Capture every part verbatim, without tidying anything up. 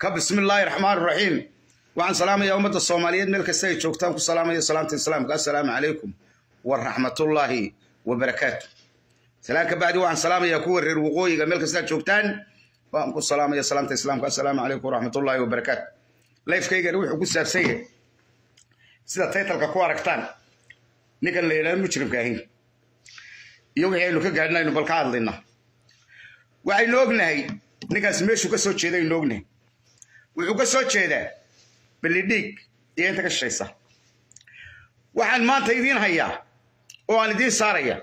بسم الله الرحمن الرحيم وعن سلام يا أمة الصومالية ملك السيد شوكتان سلام يا سلامة السلام السلام عليكم ورحمة الله وبركاته سلامك بعد وعن سلام يا كور الوقوي ملك السيد شوكتان وعن سلام يا سلامة السلام السلام عليكم ورحمة الله وبركاته لايف كي يروح يقول سافسية سيدا تيتل كواركتان نيكن ليلة مجرم كاهين يوغي لو كغادنا انو بالكاد لنا waxay noognahay ninkaas meeshu ka soo jeeday noognahay wuxuu ka soo jeedaa balidhig iyo inta ka shaysa waxaan maanta idin hayaa oo aan idin saaraya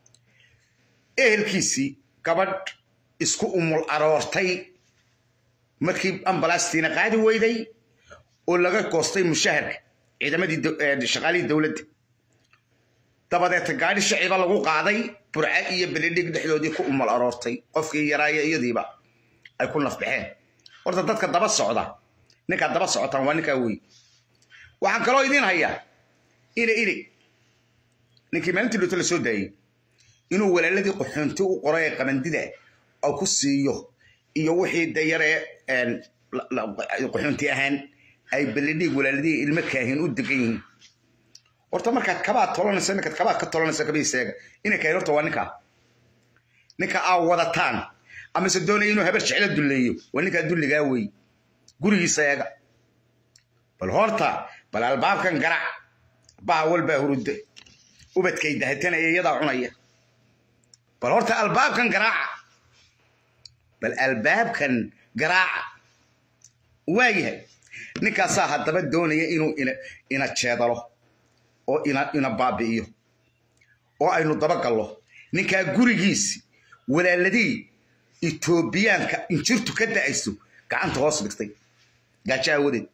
ehelkiisii gabadh isku umul aroortay markii ambalaastina qaadi weyday oo laga goostay mushaharka ciidamadii shaqaalii dawladda dabadeed gaadhi shacib lagu qaaday burca iyo balidhig dhexdoodii ku umul aroortay qofkii yaraaya iyadiiba ay ku nafbaxeen horta dadka daba socda ninka daba socotan waa ninka weey waxaan kaloo idin hayaa ina ina ninkii maalintii loo tala soo daayay inuu walaaladii qoxoonti u qoray qamandida oo ku siiyo iyo wixii dayare een qoxoonti ahaan ay balidhig walaaladii ilma kaahin u degan yihiin horta markaad kabaa tolanaysa ninka kabaa ka tolanaysa kabiiseega ina ka horta waa ninka ninka aa wadataan ama se doonay inuu habar jecel duleeyo waa ninka duliga weey gurigiisa eega bal horta bal albaabkan garac baa walba hurud ubadkay dahatana iyada cunaya bal horta albaabkan garac bal albaabkan garac waayahay ninka saa hadaba doonaya inuu ina ina jeedalo oo ina ina baabiyo oo aynu daba gallo ninka gurigiisi walaaladii Etoobiyaanka injirtu ka daayso gacanta hoos dhigtay gaaja wadeed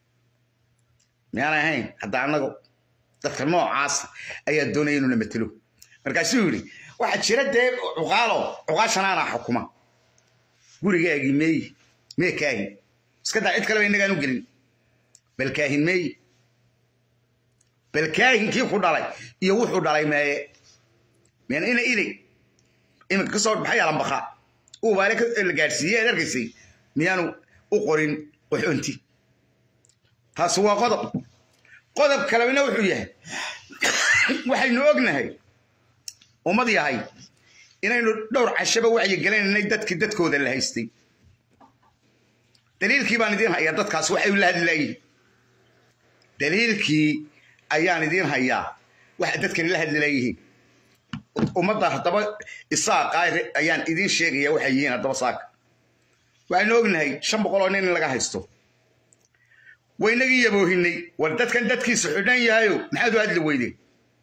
meana hayn hada anagu dadka noocaas ayaa doonay inuu namatilo markaas uu yiri waxa jira dee uqaalo uqaashanaana xukuma gurigaagi meey mee kaahin iska daa cid kale inaga aanu gelin bal kaahin meey bal kaahin kii ku dhalay iyo wuxuu dhalay meey meena ina ina imika soo baxay alambaqa oo waalka la gaarsiiyay arkaysay miyaanu u qorin waxunti taas waa qodob qodob kalena wuxuu yahay waxaynu ognahay ummad yahay inaynu dhowr cashaba wacyi galanay dadkii dadkooda la haystay daliilkii baan idin hayaa dadkaas waxay la hadlayeen daliilkii ayaan idin hayaa waxa dadkan la hadlayeen ummadda hadaba isaaq ayaan idin sheegaya waxay yihiin hadaba saak waxaan ognahay shan boqol oo nin laga haysto waynagi yaboohinay war dadkan dadkiisa xidhan yahayo maxaad u hadli weydeen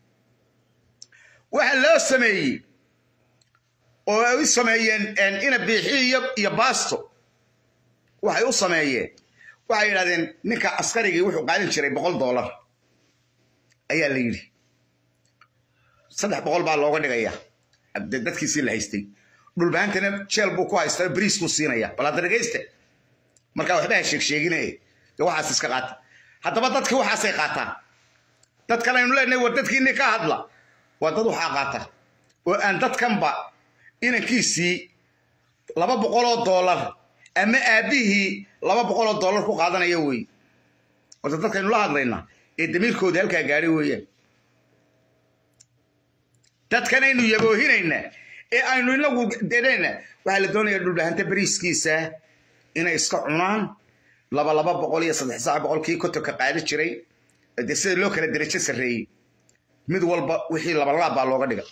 waxa loo sameeyay oo ay sameeyeen ina biixiyo iyo baasto waxay u sameeyeen waxay yiraahdeen ninka askarigii wuxuu qaadan jiray boqol dollar ayaa la yiri saddex boqol baa looga dhigaya dadkiisii la haystay dhul baantana jeel buu ku haystaa bariis ku siinaya bal aad dhageyste marka waxba sheeg sheeginay waxaas iska qaata hadaba dadkii waxaas ay qaataan dad kale inuu leenahay war dadkii ka hadla waa dad waxa qaata oo aan dadkanba inankiisii laba boqol oo dollar ama aabihii laba boqol oo dollar ku qaadanaya way oo dadka inuu la hadlayna ee damiirkooda halka gaari weeyaan dadkan aynu yaboohinayna ee aynu inagu deedayna waxa la doonayaa dhul bahanta bariiskiisa inay iska cunaan laba laba boqol iyo saddex saac boqolkii ku ka qaadi jiray ee sida loo kala darajo sareeyay mid walba wixii laba laab baa looga dhiga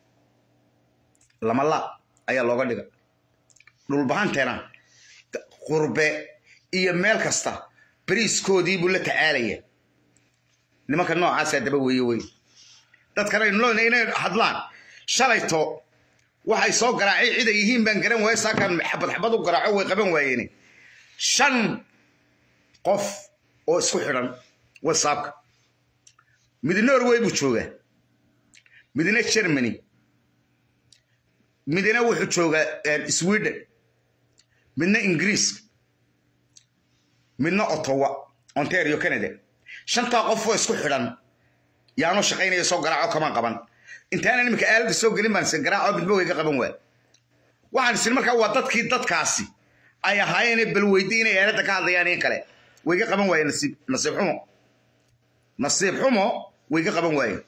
lama laab ayaa looga dhiga dhul bahantana qurbe iyo meel kasta bariiskoodii buu la tacaalaya nimanka noocaas daba weeyo weey dadkan ay noolay inay hadlaan shalayto waxay soo garaacay cid ay yihiin baan garan waayay saakan xabad xabad u garaaco way qaban waayeen shan qof oo isku xiran whatsapp midna Norway buu joogaa midna Germany midna wuxuu joogaa Sweden midna Ingiriis midna Ottawa Ontario Canada shanta qof oo isku xiran yaano shaqeynaya soo garaaco kama qaban intaana nimka aalada soo galin baan san garaaco bidba way ka qaban waa waxaan isin markaa waa dadkii dadkaasi ay ahaayeen bal weydiin ay eerada ka hadlayaan in kale way ka qaban waayeen nasiib nasiib xumo nasiib xumo way ka qaban waayeen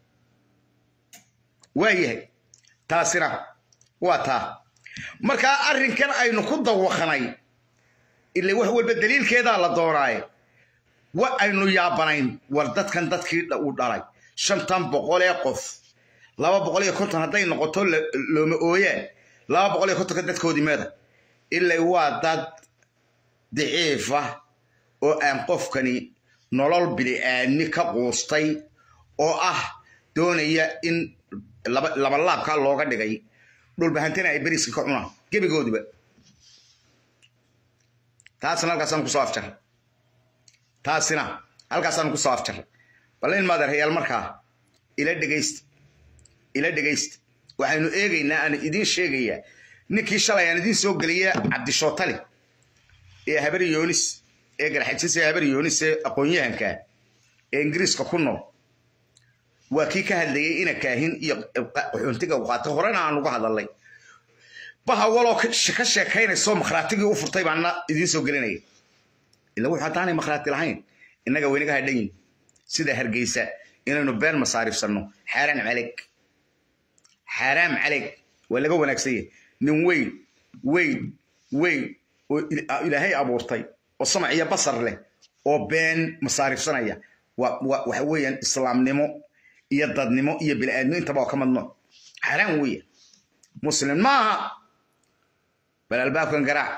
waayahay taasina waa taa marka arrinkan aynu ku dawaqnay ilaa wax walba daliilkeeda la doonaayo wa aynu yaabanayn war dadkan dadkii u dhalay shantan boqol ee qof laba boqol iyo konton haday noqoto looma ooyeen laba boqol iyo konton dadkoodii meeda ilaa waa dad daciif ah oo aan qofkani nolol bini'aadmi ka quustay oo ah doonaya in laba laba laabka looga dhigay dhul bahantina ay bariiska ka cunaan gebigoodiba taasina halkaasaan ku soo afjar taasina halkaasaan ku soo afjar bal in maadar hayal markaa ila dhageyst ila dhageyst waxaynu eegaynaa aan idin sheegaya ninkii shalay aan idin soo galiyay Cabdi Shootali ee habar Yoonis ee garxajisay habar Yoonis ee aqoon-yahanka ee Ingiriiska ku nool waa kii ka hadlayay ina kaahin iyo xuntiga waqti horena aan uga hadalay baha walo ka sheekaynayso makhraatigi u furtay baana idin soo gelinay ila waxa taanay makhraati lahayn inaga weynaga hadhayn sida Hargeysa inaynu been masaarifsano xaraan calik xaraam calik walaga wanaagsan nin weyn weyn weyn oo ilaahay abuurtay oo samac iyo basar leh oo been masaarifsanaya waxa weeyaan islaamnimo iyo dadnimo iyo bil'aadnimo intaba ka madno xaraan weey muslim ma bal albaabkan garaac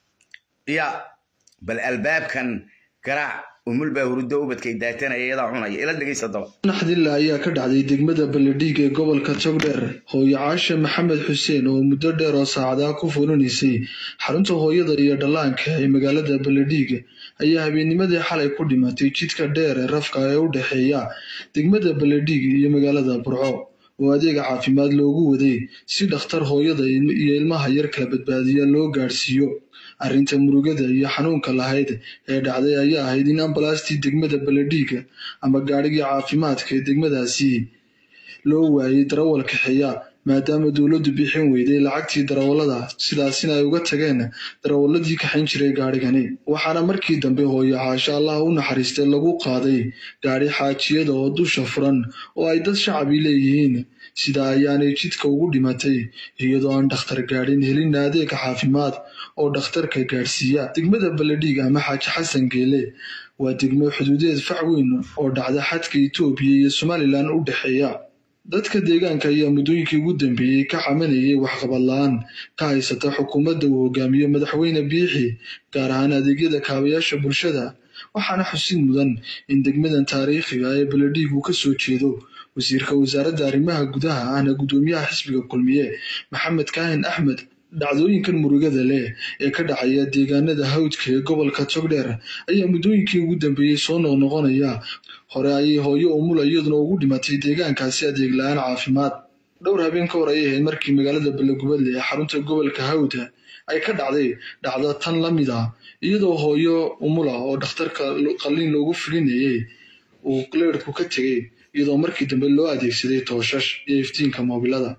ya bal albaabkan garaac umul baa hurdo ubadkay daatanaya iyada cunaya ila dhageysa daba naxdilla ayaa ka dhacday degmada Baladhiig ee gobolka Togdheer hooyo Caasha Maxamed Xuseen oo muddo dheer oo saacada ku furanaysay xarunta hooyada iyo dhalaanka ee magaalada Baladhiig ayaa habeennimadii xalay ku dhimatay jidka dheer ee rafka ee u dhaxeeya degmada Baladhiig iyo magaalada Burco oo adeega caafimaad loogu waday si dhakhtar hooyada iyo ilmaha yar kala badbaadiya loo gaarsiiyo arrinta murugada iyo xanuunka lahayd ee dhacday ayaa ahayd in ambalaastii degmada Baladhiig ama gaarigii caafimaadka ee degmadaasi loo waayay darawal kaxeeya maadaama dawladdu bixin weyday lacagtii darawalada sidaasina ay uga tageen darawaladii kaxayn jiray gaarigani waxaana markii dambe hooyo Caasha Allah u naxariistay lagu qaaday gaari xaajiyada oo dusha furan oo ay dad shacab leeyihiin sida ayaanay jidka ugu dhimatay iyadoo aan dhakhtar gaarin helin adeeg caafimaad oo dhakhtarka gaarsiiya degmada Baladhiig ama Xaaji Xasan Geele waa degmo xuduudeed fac weyn oo dhacda xadka Itoobiya iyo Somaliland u dhaxeeya dadka deegaanka ayaa muddooyinkii ugu dambeeyay ka camanayay waxqabad la'aan ka haysata xukuumadda uu hogaamiyo madaxweyne Biixi gaar ahaan adeegyada kaabayaasha bulshada waxaana xusid mudan in degmadan taariikhiga ee Baladhiig uu ka soo jeedo wasiirka wasaaradda arrimaha gudaha ahna gudoomiyaha xisbiga kulmiye Maxamed Kaahin Axmed dhacdooyinkan murugada leh ee ka dhacaya deegaanada hawdka ee gobolka Togdheer ayaa muddooyinkii ugu dambeeyay soo noqnoqonaya hore ayay hooyo umul iyaduna ugu dhimatay deegaankaasi adeeg la'aan caafimaad dhowr habeen ka hor ayay ahayd markii magaalada Balagubadle ee xarunta gobolka Hawda ay ka dhacday dhacdo tan la mid ah iyadoo hooyo umula oo dhakhtarka qalliin loogu filinayay uu qleerku ka tagay iyadoo markii dambe loo adeegsaday tooshash iyo iftiinka moobilada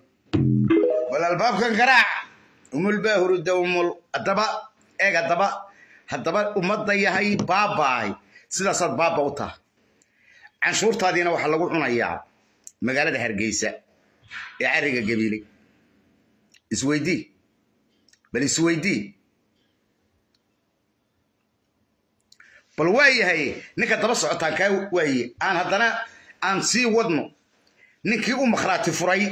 wal albaabkan garaac umul baa hurdo umul adaba eeg adaba hadaba umada yahay baabaay sidaas aad baaba u tahay canshuurtaadiina waxa lagu cunayaa magaalada Hargeysa ee cariga Gabiile isweydii bal isweydii bal waayahay ninka daba socotaan ka waaye aan hadana aan sii wadno ninkii u makhraati furay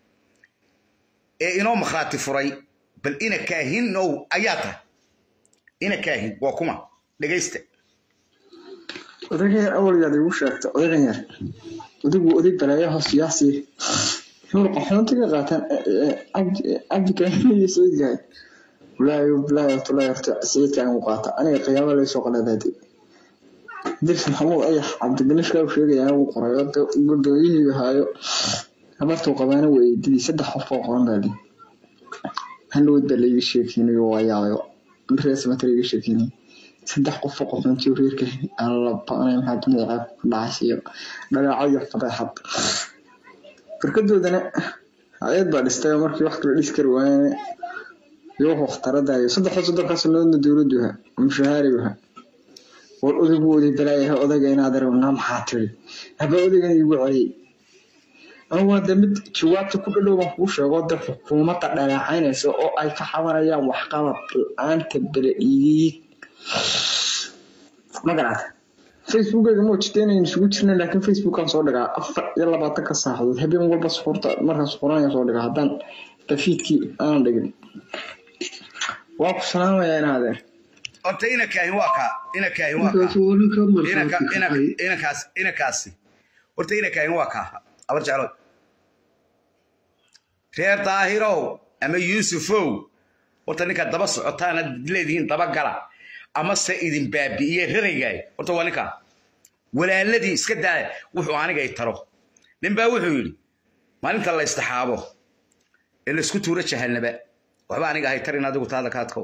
ee inoo makhraati furay bal ina kaahin no ayata ina kaahin waa kuma dhageysta odayga awal yaad ugu sheegto odaygan yar odaygu oday balaayaha siyaasi inuu qaxoontiga qaataan abdi abdi kaahin iyo soo yahay walaayo walaayo tulaayarta sayidkan uu qaata aniga qiyaamo la soo qaladay dirsi maxamuud ayax cabdigalish ka sheegaya uu qoray gudooyihii haayo habartu qabaana weydii saddex qof oo qoran baadi hanwood balay sheekinayo waayayo rees matriga sheekinayo saddex qof oo qoran tiirka alla baanay maxaa dunyada dhaasiyo dhagaacyo fadaxad barkadoodana ayad baa dhistay markii wax kala dhis kar waayeen يوه اخترده صدق صدق سنة دولدها مشاهرها والأذبودي بلايها أذجين هذا ونام حاتري هذا أذجين يقول عليه أو هذا مد شوات كل لو مفوش وضع حكومة على عينه سواء أي كحوار يا وحقبة أنت بريء ما قرأت فيسبوك جمو تشتيني نسويتشنا لكن فيسبوك كان صادقة أفر يلا بعطيك الصح هبي مقول بس صورة مرة صورانية صادقة هذا تفيدكي أنا دقني واقف سلام يا نادر أنت إنا كاهن واقع إنا كاهن واقع إنا كا إنا إنا كاس إنا كاسي أنت إنا كاهن واقع أرجع له خير طاهرو أما يوسفو أنت إنك دبص عطانا الذين طبقلا أما سيدين بابي يهرجاي أنت وانك ولا الذي سكدا وحو أنا جاي ترى نبى وحولي ما أنت الله يستحابه اللي سكتوا رجع هالنبأ وحو أنا جاي ترى نادو تاذا كاتكو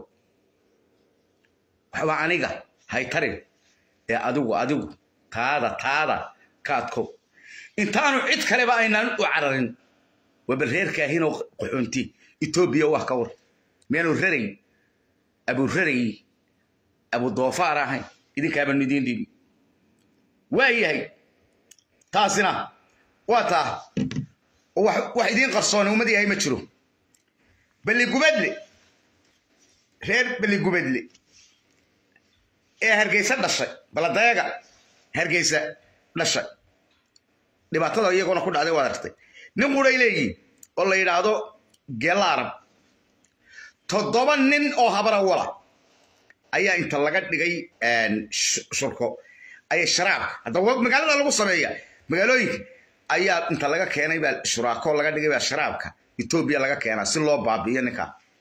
وحو أنا جاي ترى يا أدو أدو تاذا تاذا كاتكو إنتانو عد كلبا إننا وعررين وبالغير كاهينو قحونتي إثيوبيا وحكور مينو رري أبو رري أبو ضوفار هاي إذا كابن ندين دي وهي هي تاسنا واتا واحدين قرصون ومدي هي متشرو بلي قبدلي غير بلي قبدلي إيه هرجيسة دشة بلا ضيقة هرجيسة دشة dhibaatada iyaguna ku dhacday waad aragtay nin quray leeyihiin oo la yiraahdo Gelarab toddoba nin oo habara wala ayaa inta laga dhigay een shurko ay sharaab hadda magaalada lagu sameeyaa magaalooyinka ayaa inta laga keenay baa shuraako laga dhigay baa sharaabka Ethiopia laga keenaa si loo baabiyo ninka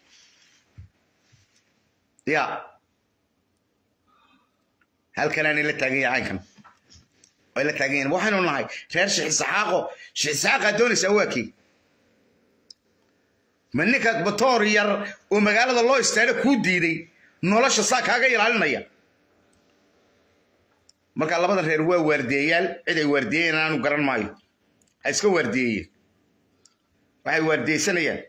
ya halkan aan la taagay caynkan ولا تاجين وحنا نهاي غير شيء سحاقه شيء سحاقه دون سواكي منك بطورير ومقالة الله يستاهل كوديدي نولش صاك هاجا يلعلنايا مركا الله بدر غير هو ورديال إذا ورديين أنا وقرن ماي هيسكو ورديين وهي وردي سنية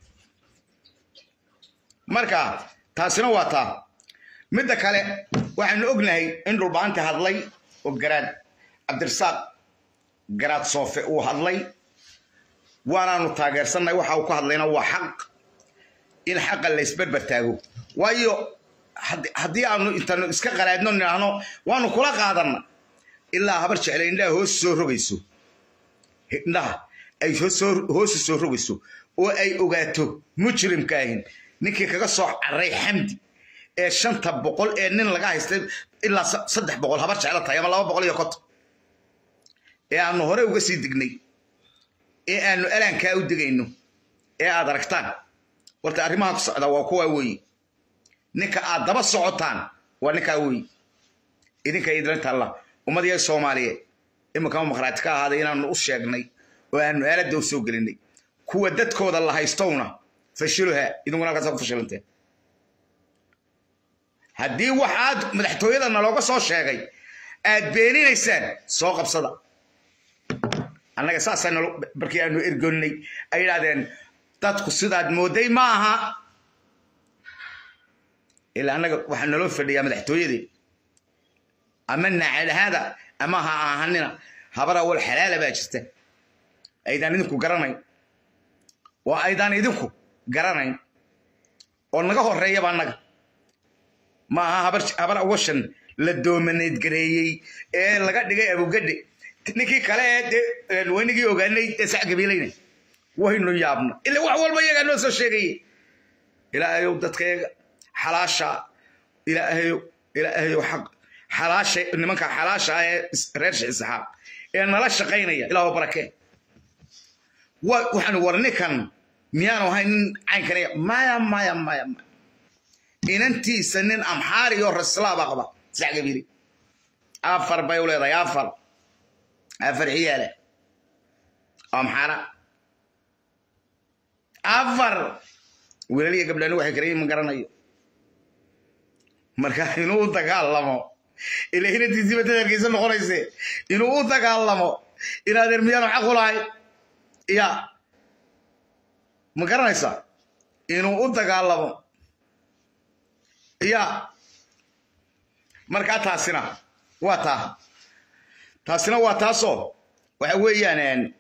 مركا تاسنا واتا مدك على وحنا نقولناهي إن ربعان تهضلي وقران عبد الرزاق قرات صوفي وهضلي وانا نتاجر سنة وحا وكهضلينا هو حق إن حق اللي يسبر تاجو وايو هدي أنو أنت إسكا قلادنا نحن وانو كلا قادرنا إلا هبرش علينا لا هو السور رجيسو لا أي هو السور هو السور رجيسو وأي أوجاتو مجرم كاهن نكى كقصة عري حمدي الشنطة بقول إننا لقاه يستلم إلا صدق بقول هبرش على طيب الله بقول يقط إيه أنو هري وقصي دقني إيه أنو ألان كاو دقينو إيه أدركتان ورت أريمها قصة وقوة وي نكا أدب الصعوتان ونكا وي إذن كيدرنت الله وما دي الصومالية إما كانوا مخراتك هذا إنا نقصيقني وأنو ألا دو سوقلني كوة دادكو دا الله يستونا فشلوها إذن كنا قصة فشلنتين هدي واحد مدحتويدا نلوغا سو شيغاي aad beeninaysaan soo qabsada annaga saasana barkii aanu ergoonnay ay yiraahdeen dadku sidaad mooday ma aha ilaa annaga waxa naloo fadhiyaa madaxtooyadii amanna ala hada ama ha ahanina habara wal xalaala baa jirta aydan idinku garanay waa aydan idinku garanay oo naga horeeya baa annaga ma aha habar habar washan la doomaneed gareeyay ee laga dhigay abugadde ninkii kale ee weynigii ogaanay sax gabiilayna waynu yaabna ila wax walba iyaga noo soo sheegay ilaahay dadkayga xalaasha ilaahay ilaahay xaq xalaasha nimanka xalaasha ee reer Isxaaq ee nala shaqeynaya ilaahu barakee waxaan warnikan miyaanu hayn caynkanaya maya maya maya inantii sanin amxaari iyo raslaaba qaba sax gabiilay afar bay u leedahay afar afar ciyaale amxara afar wiilaliya gabdhaani waxay kareen ma garanayo marka inuu dagaalamo ilaahina diisima tadarkiisa noqonayse inuu u dagaalamo inaadeer miyaanu xaq u lahay ya ma garanaysaa inuu u dagaalamo يا مركا تاسنا واتا تاسنا واتاسو وحويان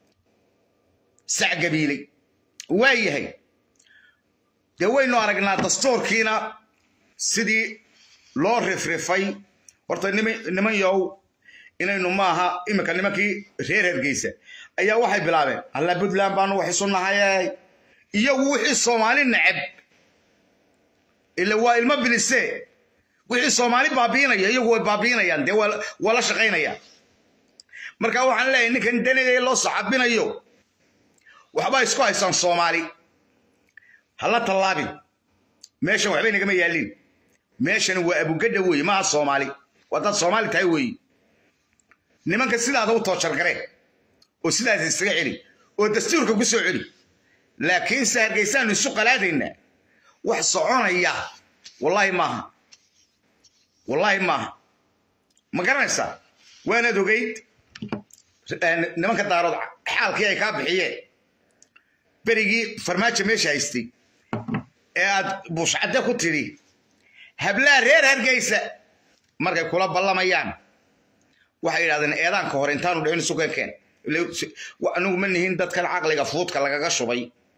سع قبيلي وايهي دوينو أرقنا دستور كينا سيدي لو رفرفاي horta niman yow inaynu maaha imika nimankii reer Hargeysa ayaa waxay bilaabeen alla Puntland baan wax isu nahay iyo wixii Soomaali nacab ila waa ilma bilise wixii Soomaali baabiinaya iyo way baabiinayaan de wala shaqeynaya marka waxaan leeyahay ninkan danayay loo saxabinayo waxba isku haysan Soomaali hala talaabin meesha waxba inaga yaalin meeshan waa abu gadda weey ma Soomaali wadad Soomaali tahay weey nimanka sidaada u toojar garee oo sidaas isaga xiri oo dastuurka ku soo xiri laakiin saargeysan isu qalaadayna wax soconaya wallahi maaha wallahi maaha ma garanaysa waana dogeyd nimanka daarood xaalkii ay ka bixiyeen berigii farmaajo meesha haystay ee aad buushcada ku tiri habla reer Hargeysa markay kula ballamayaan waxay yiraahdeen eedaanka hor intaanu dhicin suuqeen anigu ma nihin dadkan aqliga fuudka lagaga shubay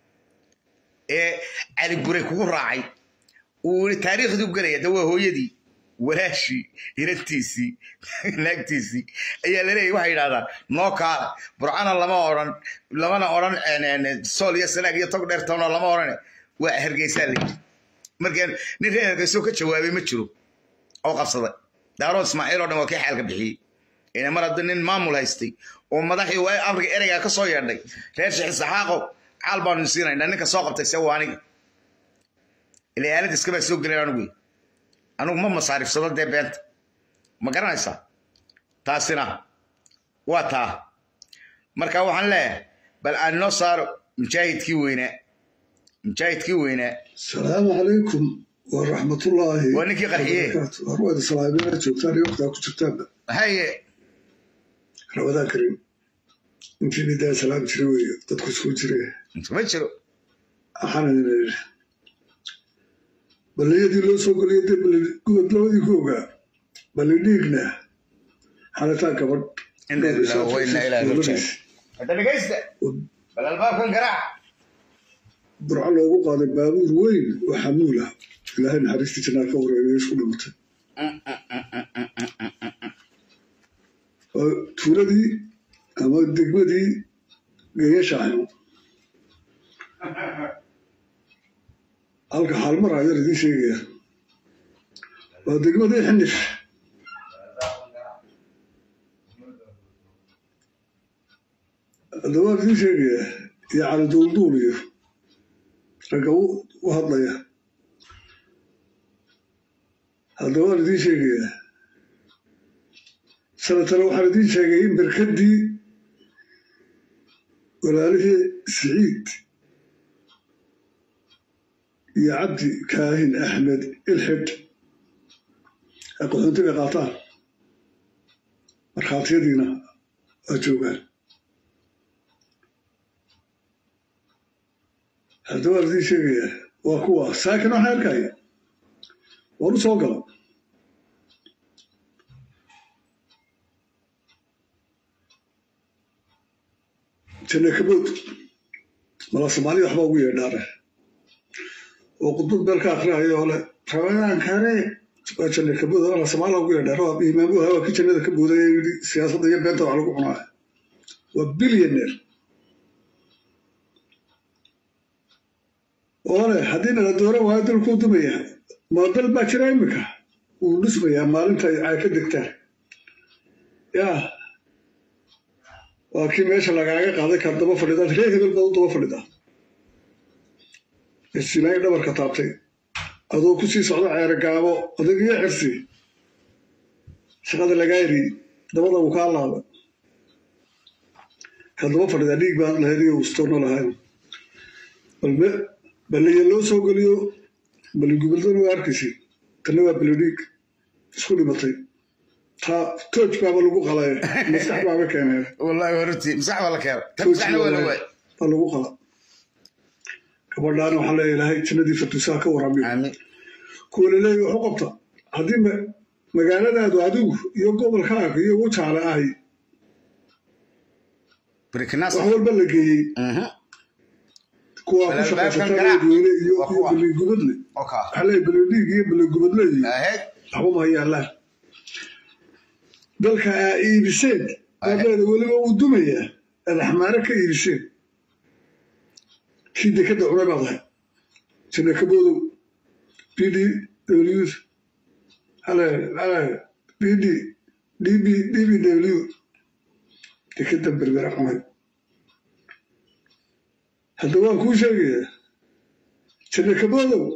ee ali gure kugu raacay uu taariikhdu galaya dawa hooyadii walaashi irantiisi naagtiisi ayaa leeyahay waxay yiraahdaan noo ka burcana lama oran lamana oran sool iyo salaag iyo tog dheertana lama oran waa Hargeysa leeyahay markaan nin reer Hargeysa ka jawaabay ma jiro oo qabsaday daaro Ismaaciil oo dhan waa ka xalka bixiyay ina marad nin maamul haystay oo madaxii way afrika ereyga ka soo yeedhay reer Sheekh Saxaaqo albaan siinayna ninka soo qabtay sawaaniga ilaa aalad iska baa soo galay anigu anigu ma masaarifsado de beenta ma garanaysa taasina waa taa marka waxaan leeyahay bal aan noo saaro mujaahidkii weynaa mujaahidkii weynaa السلام عليكم ورحمة الله ونكي قرحيه أرواد الصلاة جوتان يوقتا كتبتان هاي رمضان كريم يمكن نداء سلام جروي تدخل سكول جروي ما تشرو أحانا نريد بل يدي لو سوق اليدي بل قوت لو دي كوغا بل يديقنا حالا تاكا برد إن الله وإنا إلى رجل هذا نقيست بل الباب كان قرع برع loogu qaaday baabuur weyn oo xamuul ah ilaahay naxariistiisa ka wareegay isku dhintay oo tuuladii ama degmadii geeyashaayno halka hal mar ayar idin sheegaya waa degmadii xinif dawaa idin sheegaya iyo cali duulduul iyo رجعوا وهضليا هذا هو الذي شيء سنة لو حردين شيئين بركدي ولا له سعيد يا عبدي كاهن أحمد الحد أقول أنت بقاطع مرخات يدينا أجوبان هذا ذي شيء وقوة ساكنة هالكاية ورسوقها كنا كبوت ملا سمالي وحبا ويا داره وقدود بالك آخر هاي ولا حوالي كاري كنا كبوت ملا سمالي ويا داره إمامه هو كي كنا كبوت سياسة دي بنته على قناة وبليونير ولا حدينا الدورة وهذا الكتبية ما ضل باشراي مكا ونسبة يا مالنت عايك الدكتور يا وكي ماشى لقاعد قاعد كاتب فريدات ليه هذا الموضوع فريدات السنين ده بركتابتي هذا كوسي صعد عيرقابو هذا جي عرسي شغل لقايري ده والله وكالة هذا كاتب فريدات ليك بعد لهذي وستورنا لهاي بل بل يلو سوقليو بل يقبلون واركسي كانوا بلوديك سكولي بطي تا توج بابا لوجو خلايا مسح بابا كان والله ورتي مسح ولا كان تمسحنا ولا وين لوجو خلا كبردان وحلا إلهي تندي فتوسا كورامي آمين kuulaleey wuxuu qabta haddii magaaladaadu adigu iyo gobolkaaga iyo ugu jaale ahay wax walba la geeyey kuwaa ku shaqaysataaadweyne iyo baligubadle waxaa leeyahay baledhiig iyo baligubadle iyo waxba ma yaallaan dalka aa iibiseen aabeeda weliba uu dumayaa aad axmaare ka iibiseen kii dekadda cunay baad ahay janakaboodow b d w hale hale b d d b d b w dekadda berbera cunay hadda waan kuu sheegayaa janakaboodow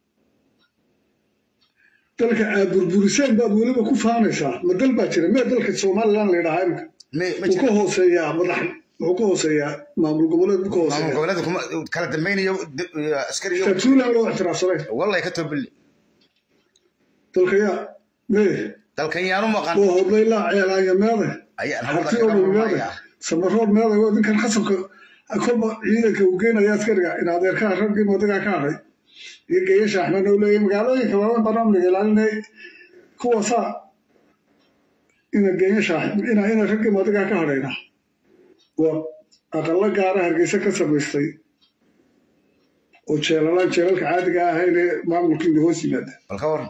dalka aad burburiseen baad weliba ku faanaysaa ma dal baa jira mee dalka somalilan la yidhahaa imika wuu ka hooseeyaa madax wuxuu ka hooseeyaa maamul goboleed ka hooseeyaa kala dambaynayo askari tatuulan loo ixtiraafsanay wallahi ka tobili dalka yaa mee dalkan yaanu maqan oo hodlay laa ceelaaya meede harti oo dhan meede samarood meede waa ninkan khasabka kolba ciidanka uu geenaya askariga in adeerkaa raggii madagaa ka hadhay iyo geeyasha axmed oo leeyahay magaalooyinka waaweyn barnaamijka ilaalinay kuwaasaa ina geeyasha ina ina raggii madagaa ka hadhayna waa aqallo gaara hargeysa ka samaystay oo jeelalaan jeelalka caadiga ahayn ee maamulkiina hoos yimaada balka waran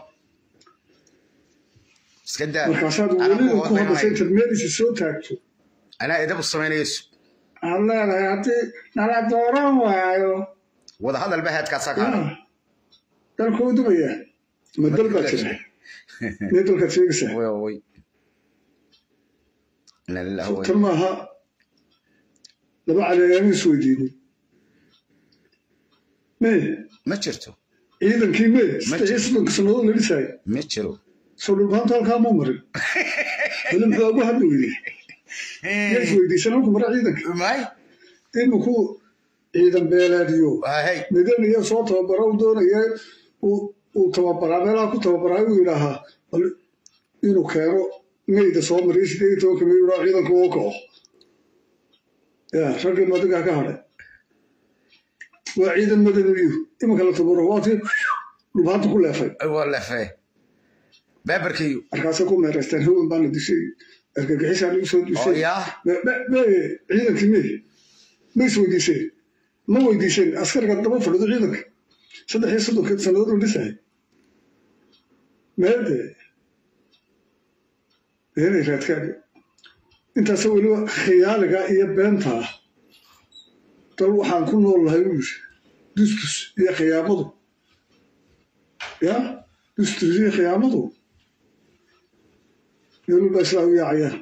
iska daa markaasaad weliba ku hadasay intaad meelisa soo taagto anaa edab u samaynayso waxaad leedahay haddii nala dooran waayo wada hadal ba heedkaasaa kaana dalku u dumayaa ma dal baa jira mee dalkaad sheegaysaa way tan maaha laba caleeyaanu isweydiinay mee ma jirto ciidankii mee saddex iyo soddonka sannadood la dhisaayo ma jiro soo dhulbaanta halkaa muu marin weli muxuu ugu hadli weyday yaa isweydiisan halku mara ciidanka may iminku ciidan beeleediyo midaniyo soo tababara u doonaya uu tababaraa meelaha ku tababaraa uu yidhaahaa inuu keeno meyda soo mariyo sideed iyo tobanka mey uhaa ciidanku uu kaco ya raggii madigaa ka hadhay waa ciidan madaniyu iminka la tabaro waatii dhulbaanta ku leefay waa leefay baabarkiyu markaasay ku meeraysteen hawen baana dishay argagixisaa lagu soo dishay ciidankii me ma isweydiiseen ma weydiiseen askariga daba fadhido ciidanka saddex iyo soddonka sannadood la dhisahay meede beenay raadkaaga intaasa weliba khiyaaliga iyo beenta ah dal waxaan ku nool lahay u yiri dustus iyo khiyaamadu ya dustus iyo khiyaamadu meelba islaa u yaacayaan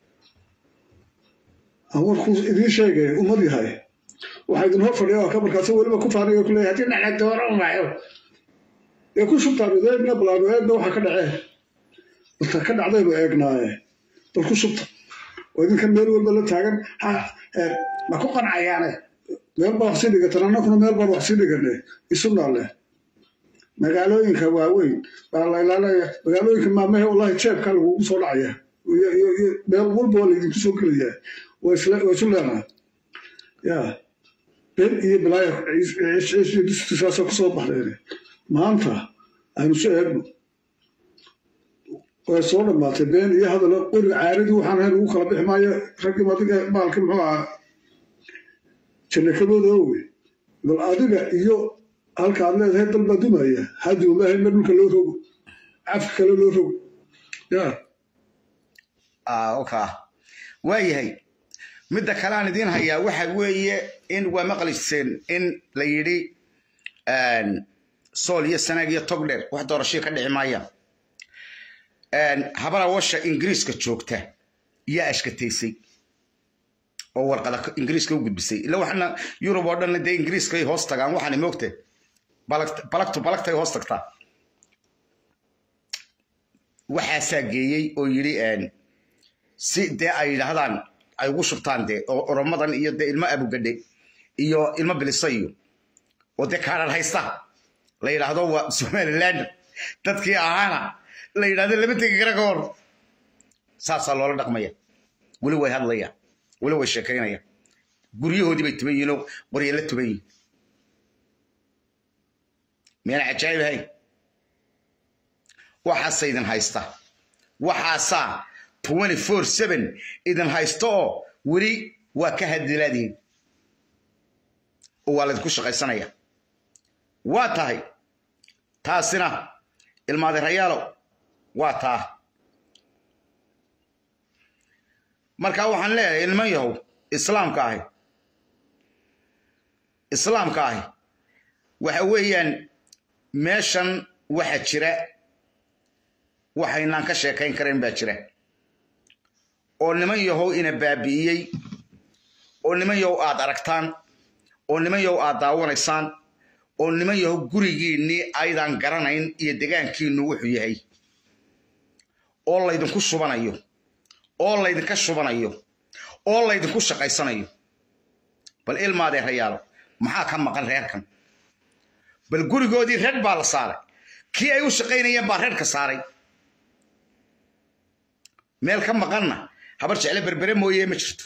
aan warkuu idiin sheegay ummad yahay waxaa idin hor fadhiya oo ka markaasa weliba ku faanayo ku leeyahay haddii nacla dooran waayo ee ku shubtaan eegna balaano eegna waxa ka dhacee balta ka dhacdaynu eegnaaye bal ku shubta oo idinkan meel walba la taagan ha ma ku qancayaane meel baa wax sii dhigatan annaguna meel baan wax sii dhigane isu naale magaalooyinka waaweyn baa la ilaalaya magaalooyinka maamahe wallahi jeebkaa lagugu soo dhacaya meel walba waa laydinku soo gelayaa waa isu leenaha ya been iyo bilaaya distusaasa ku soo baxdeen maanta aynu soo eegno way soo dhammaatay been iyo hadalo qori caaridii waxaan ahayn ugu kala bixi maayo raggii madiga maalka muxuu ahaa janakabooda owe bal adiga iyo halka aad leedahay dal baa dumaya haduumahay ma dhulka loo rogo cafka kale loo rogo ya oka waayahay midda kale aan idiin hayaa waxa weeye in waa maqliseen in la yidhi sool iyo sanaag iyo togdheer wax doorashii ka dhici maayaan habara washa ingiriiska joogta yaa ashkataysay oo warqada ingiriiska u gudbisay ila waxna yurub oo dhan dee ingiriiska ay hoos tagaan waxaan moogtay balagtu balagtay hoos tagtaa waxaasaa geeyey oo yidhi si dee ay yidhaahdaan ay ugu shubtaan dee oo oromadan iyo dee ilmo abugadhe iyo ilmo bilisa iyo oo dee kaarar haysta la yidhaahdo waa somaliland dadkii ahaana la yidhahdo lama tegi kara ka hor saasaa loola dhaqmaya weli way hadlayaan weli way sheekaynayaan guryahoodii bay tuban yihiin oo qorya la tuban yihiin miyaan cajaayib ahayn waxaas idin haysta waxaasa twenty-four seven idin haysto oo weli waa ka hadilaadiin oo waa la ku shaqaysanaya waa tahay taasina ilmaade rayaalo waa taa marka waxaan leeyahay ilman yahow islaamka ahi islaamka ahi waxa weeyaan meeshan waxa jira waxaynaan ka sheekayn karayn baa jira oo niman yahow ina baabi'iyey oo niman yahow aad aragtaan oo niman yahow aad daawanaysaan oo niman yahow gurigiinnii aydan garanayn iyo degaankiinnu wuxuu yahay oo laydinku shubanayo oo laydinka shubanayo oo laydinku shaqaysanayo bal ilmaadee rayaalo maxaa ka maqan reerkan bal gurigoodii reer baa la saaray kii ay u shaqaynayeen baa reerka saaray meel ka maqanna habar jecle berbere mooye ma jirto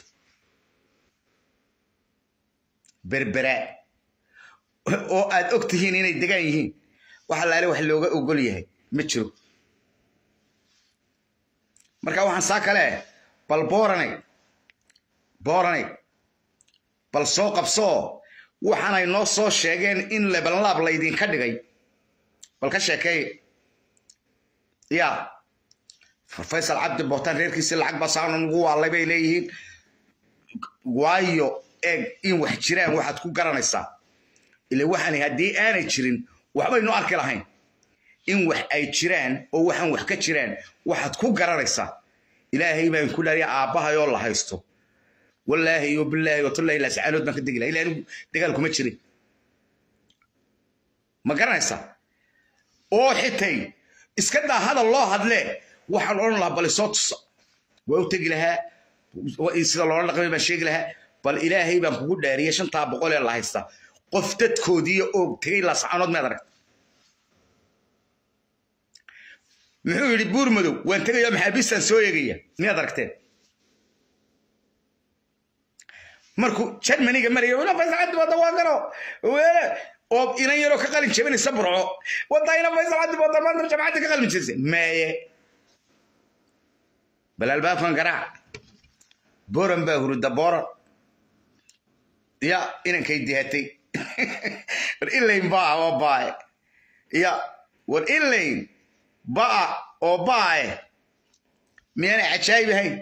berbere oo aad og tihiin inay degaan yihiin waxa laale wax looga ogol yahay ma jiro marka waxaan saa kale bal booranay booranay bal soo qabsoo waxaanay noo soo sheegeen in lebanlaab laydinka dhigay bal ka sheekay ya faysal cabdi bootaan reerkiisii lacag basaan ugu waalay bay leeyihiin waayo eeg in wax jiraan waxaad ku garanaysaa ilaa waxaan haddii aanay jirin waxbaynu arki lahayn in wax ay jiraan oo waxaan wax ka jiraan waxaad ku garanaysaa ilaahay baan ku dhaariya aabbahayo la haysto wallaahi iyo billaahi watallahi la saanood baan ka degila ilaahay dagaal kuma jirin ma garanaysaa oo xitay iska daa hadal loo hadle waxaan oran lahaa bal soo tusa waa u tegi lahaa sida loola dhaqmay baan sheegi lahaa bal ilaahay baan kugu dhaariyay shantaa boqol ee la haysta qof dadkoodii oo tagay la saanood meed arag muxuu yidhi buur madow waan tegayo maxaabiistaan soo eegaya miyaad aragteen markuu Germany-ga maraya una faysal cabdi wada waa garo oo inan yaro ka qalin jabinaysa burco wadayna faysal cabdi wada maanta jamacada ka qalin jabisay maaye bal albaabkan garaac boran baa hurda boran ya inankay dihatay war ilayn baa oo baay ya war ilayn baa oo baay miyana cajaayib ahayn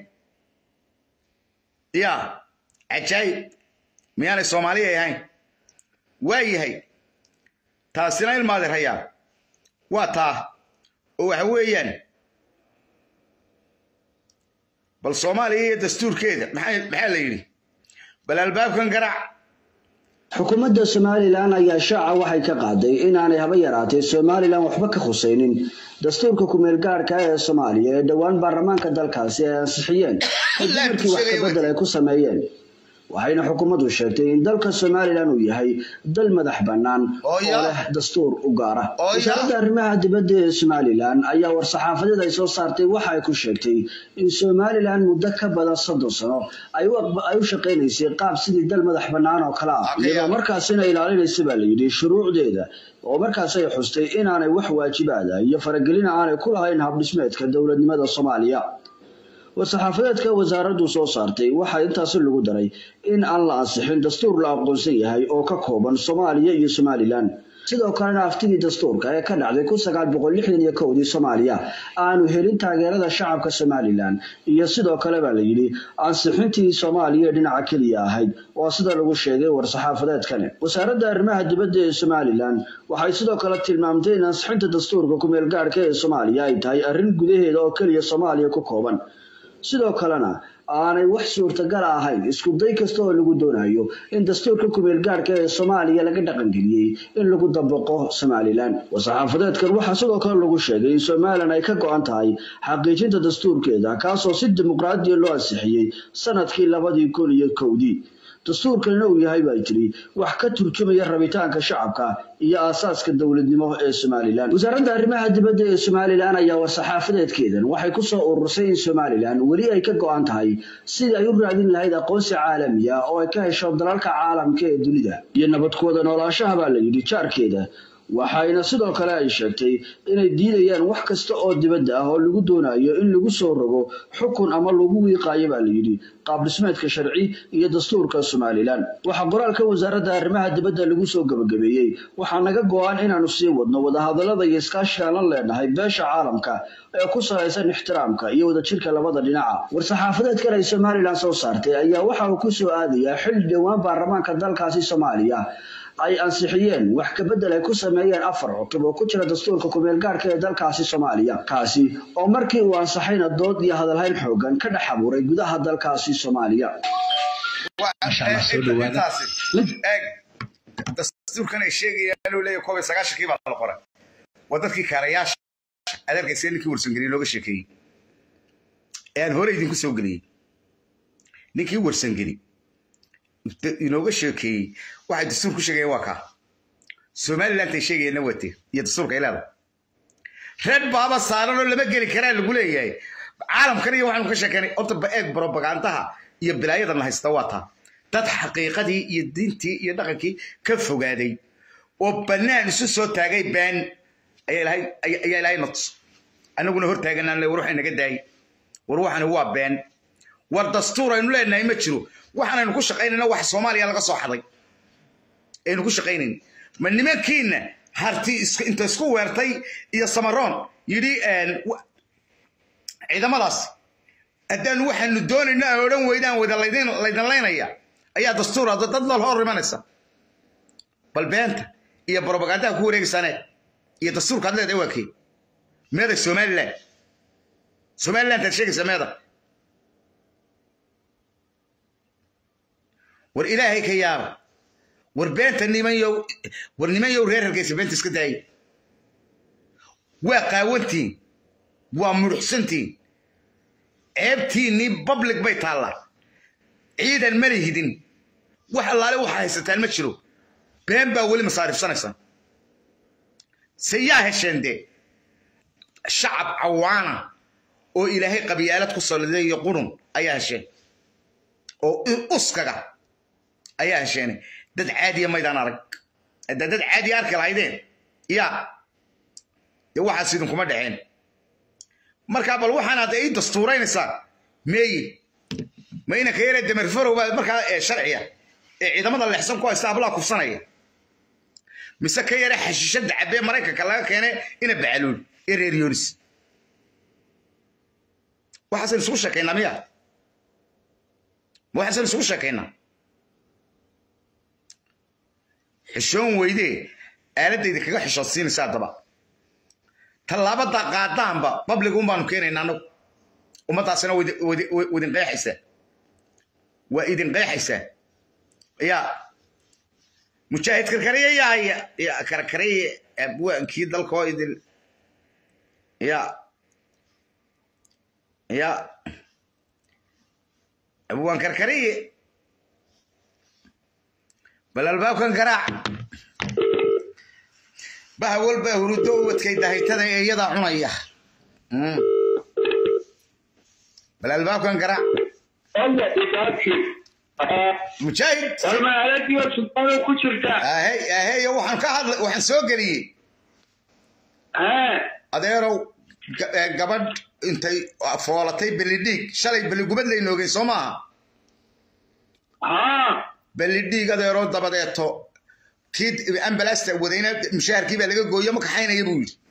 ya cajaayib miyana Soomaaliya ahayn waayahay taasina ilmaade rayaa waa taa oo waxa weeyaan bal Soomaaliya iyo dastuurkeeda maxay maxaa la yiri bal albaabkan garaac xukuumadda Somaliland ayaa shaaca waxay ka qaaday inaanay haba yaraatay Somaliland waxba ka khusaynin dastuurka ku meel gaarka ah ee Soomaaliya ee dhawaan baarlamaanka dalkaasi ay ansixiyeen markii wax ka bedel ay ku sameeyeen waxayna xukuumaddu sheegtay in dalka Somaliland uu yahay dal madax bannaan oo leh dastuur u gaar ah wasaaradda arrimaha dibadda ee Somaliland ayaa war saxaafadeed ay soo saartay waxa ay ku sheegtay in Somaliland muddo ka badan soddon sano ay u shaqeynaysay qaab sidii dal madax bannaan oo kala ah iyadoo markaasina ilaalinaysa baa la yidhi shuruucdeeda oo markaas ay xustay inaanay wax waajibaad iyo faragelin aanay ku lahayn habdhismeedka dowladnimada Soomaaliya وصحافيتك وزارة soo saartay waxa intaas lagu daray in aan la ansixin dastuur la aqoonsan yahay oo ka kooban Soomaaliya iyo Somaliland sidoo kalena aftigii dastuurka ee ka dhacday kun sagaal boqol lixdan iyo kow Soomaaliya aanu helin taageerada shacabka Somaliland iyo sidoo kale baa la yiri ansixintii Soomaaliya dhinaca kaliya ahayd oo sida lagu sheegay war saxaafadeedkan wasaaradda arrimaha dibadda ee Somaliland waxay sidoo kale tilmaamtay in ansixinta dastuurka ku meel gaarka ee Soomaaliya ay tahay arrin gudaheeda oo kaliya Soomaaliya ku kooban sidoo kalena aanay wax suurtagal ahayn isku day kasta oo lagu doonayo in dastuurka ku meel gaarka ee Soomaaliya laga dhaqan galiyay in lagu dabaqo Somaliland wasaxaafadeedkan waxa sidoo kale lagu sheegay in Somaliland ay ka go'an tahay xaqiijinta dastuurkeeda kaas oo si dimuqraadi loo ansixiyay sanadkii laba kun iyo kow dastuurkana uu yahay baa jiri wax ka turjumaya rabitaanka shacabka iyo aasaaska dawladnimo ee Somaliland wasaaradda arrimaha dibadda ee Somaliland ayaa war saxaafadeedkeedan waxay ku soo urursay in Somaliland wali ay ka go'an tahay sidii ay u raadin lahayd aqoonsi caalami ah oo ay ka hesho dalalka caalamka ee dunida iyo nabadkooda noolaanshaha baa la yiri jaarkeeda waxayna sidoo kale ay sheegtay inay diidayaan wax kasta oo dibadda ah oo lagu doonayo in lagu soo rogo xukun ama lagu wiiqaayo baa la yidhi qaab dhismeedka sharci iyo dastuurka Somaliland waxa qoraalka wasaaradda arrimaha dibadda lagu soo gabagabeeyay waxa naga go'an inaanu sii wadno wadahadallada iyo iskaashiga aan leenahay beesha caalamka ee ku saleysan ixtiraamka iyo wadajirka labada dhinaca war-saxaafadeedka ay Somaliland soo saartay ayaa waxa uu ku soo aadayaa xil dhawaan baarlamaanka dalkaasi Soomaaliya ay ansixiyeen wax ka bedel ay ku sameeyeen afar cutub oo ku jira dastuurka ku meel gaarka ee dalkaasi Soomaaliya kaasi oo markii uu ansaxayna dood iyo hadalhayn xoogan ka dhex abuuray gudaha dalkaasi Soomaaliya dastuurkan ay sheegayaan inuu leeyahay koob iyo sagaashan kii baa la qoray wadadkii kaarayaasha adeerkaysa ninkii warsangeli looga sheekeeyey aan hore idinku soo geliyey ninkii warsangeli inooga sheekeeyey waxay dastuur ku sheegayeen waa kaa Somaliland ay sheegayeen wate iyo dastuurka ilaada red baaba saaran oo lama geli karaa lagu leeyahay caalamkan iyo waxaanu ka sheekeynay horta ba eeg propagandaha iyo bilaayada la haysta waa taa dad xaqiiqadii iyo diintii iyo dhaqankii ka fogaaday oo banaan isu soo taagay baan ayaa ilaahay ayaa ilaahay nots anaguna hor taaganaan le war waxay naga daay war waxana waa baan war dastuur aynu leenahay ma jiro waxaanu ku shaqeynayna wax Soomaaliya laga soo xaday aynu ku shaqeynayna ma nimankiina harti inta isku weertay iyo Samaroon yiri een ciidamadaas adan waxaanu doonaynaa oran weydaan wada leedin leedin leenaya ayaa dastuur dad la hor imanaysa bal beenta iyo propaganda ku wareegsanay iyo dastuurka hadleed waa kii meeda Somaliland Somaliland ta sheegay sameeda war ilaahay ka yaab war beenta niman yow war niman yow reer halkaysa beenta iska daay waa qaawantii waa muruxsantii ceebtiinii public bay taallaa ciidan ma lihidin wax allaale waxa haysataan ma jiro been baa weli masaarifsanaysan siyaa hesheende shacab cawaana oo ilaahay qabyaalad ku saliday iyo qurun ayaa hesheen oo uskaga ayaa hesheen dad caadi ah maydaan arag dad caadi arki lahaydeen ya de waxa sidin kuma dhaceen marka bal waxaan aad ay dastuureynaysaa meey ma ina ka yeelay damar farow marka sharciya ee ciidamada leexsan ku haysta abla kufsanaya mise ka yeelay xashishada cabee Mareykanka laga keenay ina bacluul ereer Yunis waxaan isku sheekeynaa miya waxaan isku sheekeynaa xishoon weydee aaladayda kaga xishoodsiinaysaa daba talaabada qaadaanba public um baanu keenaynaa anagu ummadaasina wadin qeexaysa waa idin qeexaysa ya mujaahid karkariye ya ya karkariye abwaankii dalkoo idin ya ya abwaan karkariye bal albaabkan garaac bah walba hurudo wadkay dahaytada ee iyada cunaya bal albaabkan garaac alla idaaki mujaahid ma aladii sultaan ku jirta ahay ahay waxaan ka hadlay waxaan soo galiyay ah adeerow gabadh intay foolatay bilidhiig shalay biligubad leeynoogay Soomaa ah bilidhiig adeerow dabadeeto kid ambulance wadayna mushaharkii baa laga gooyo ma kaxaynaya buu yiri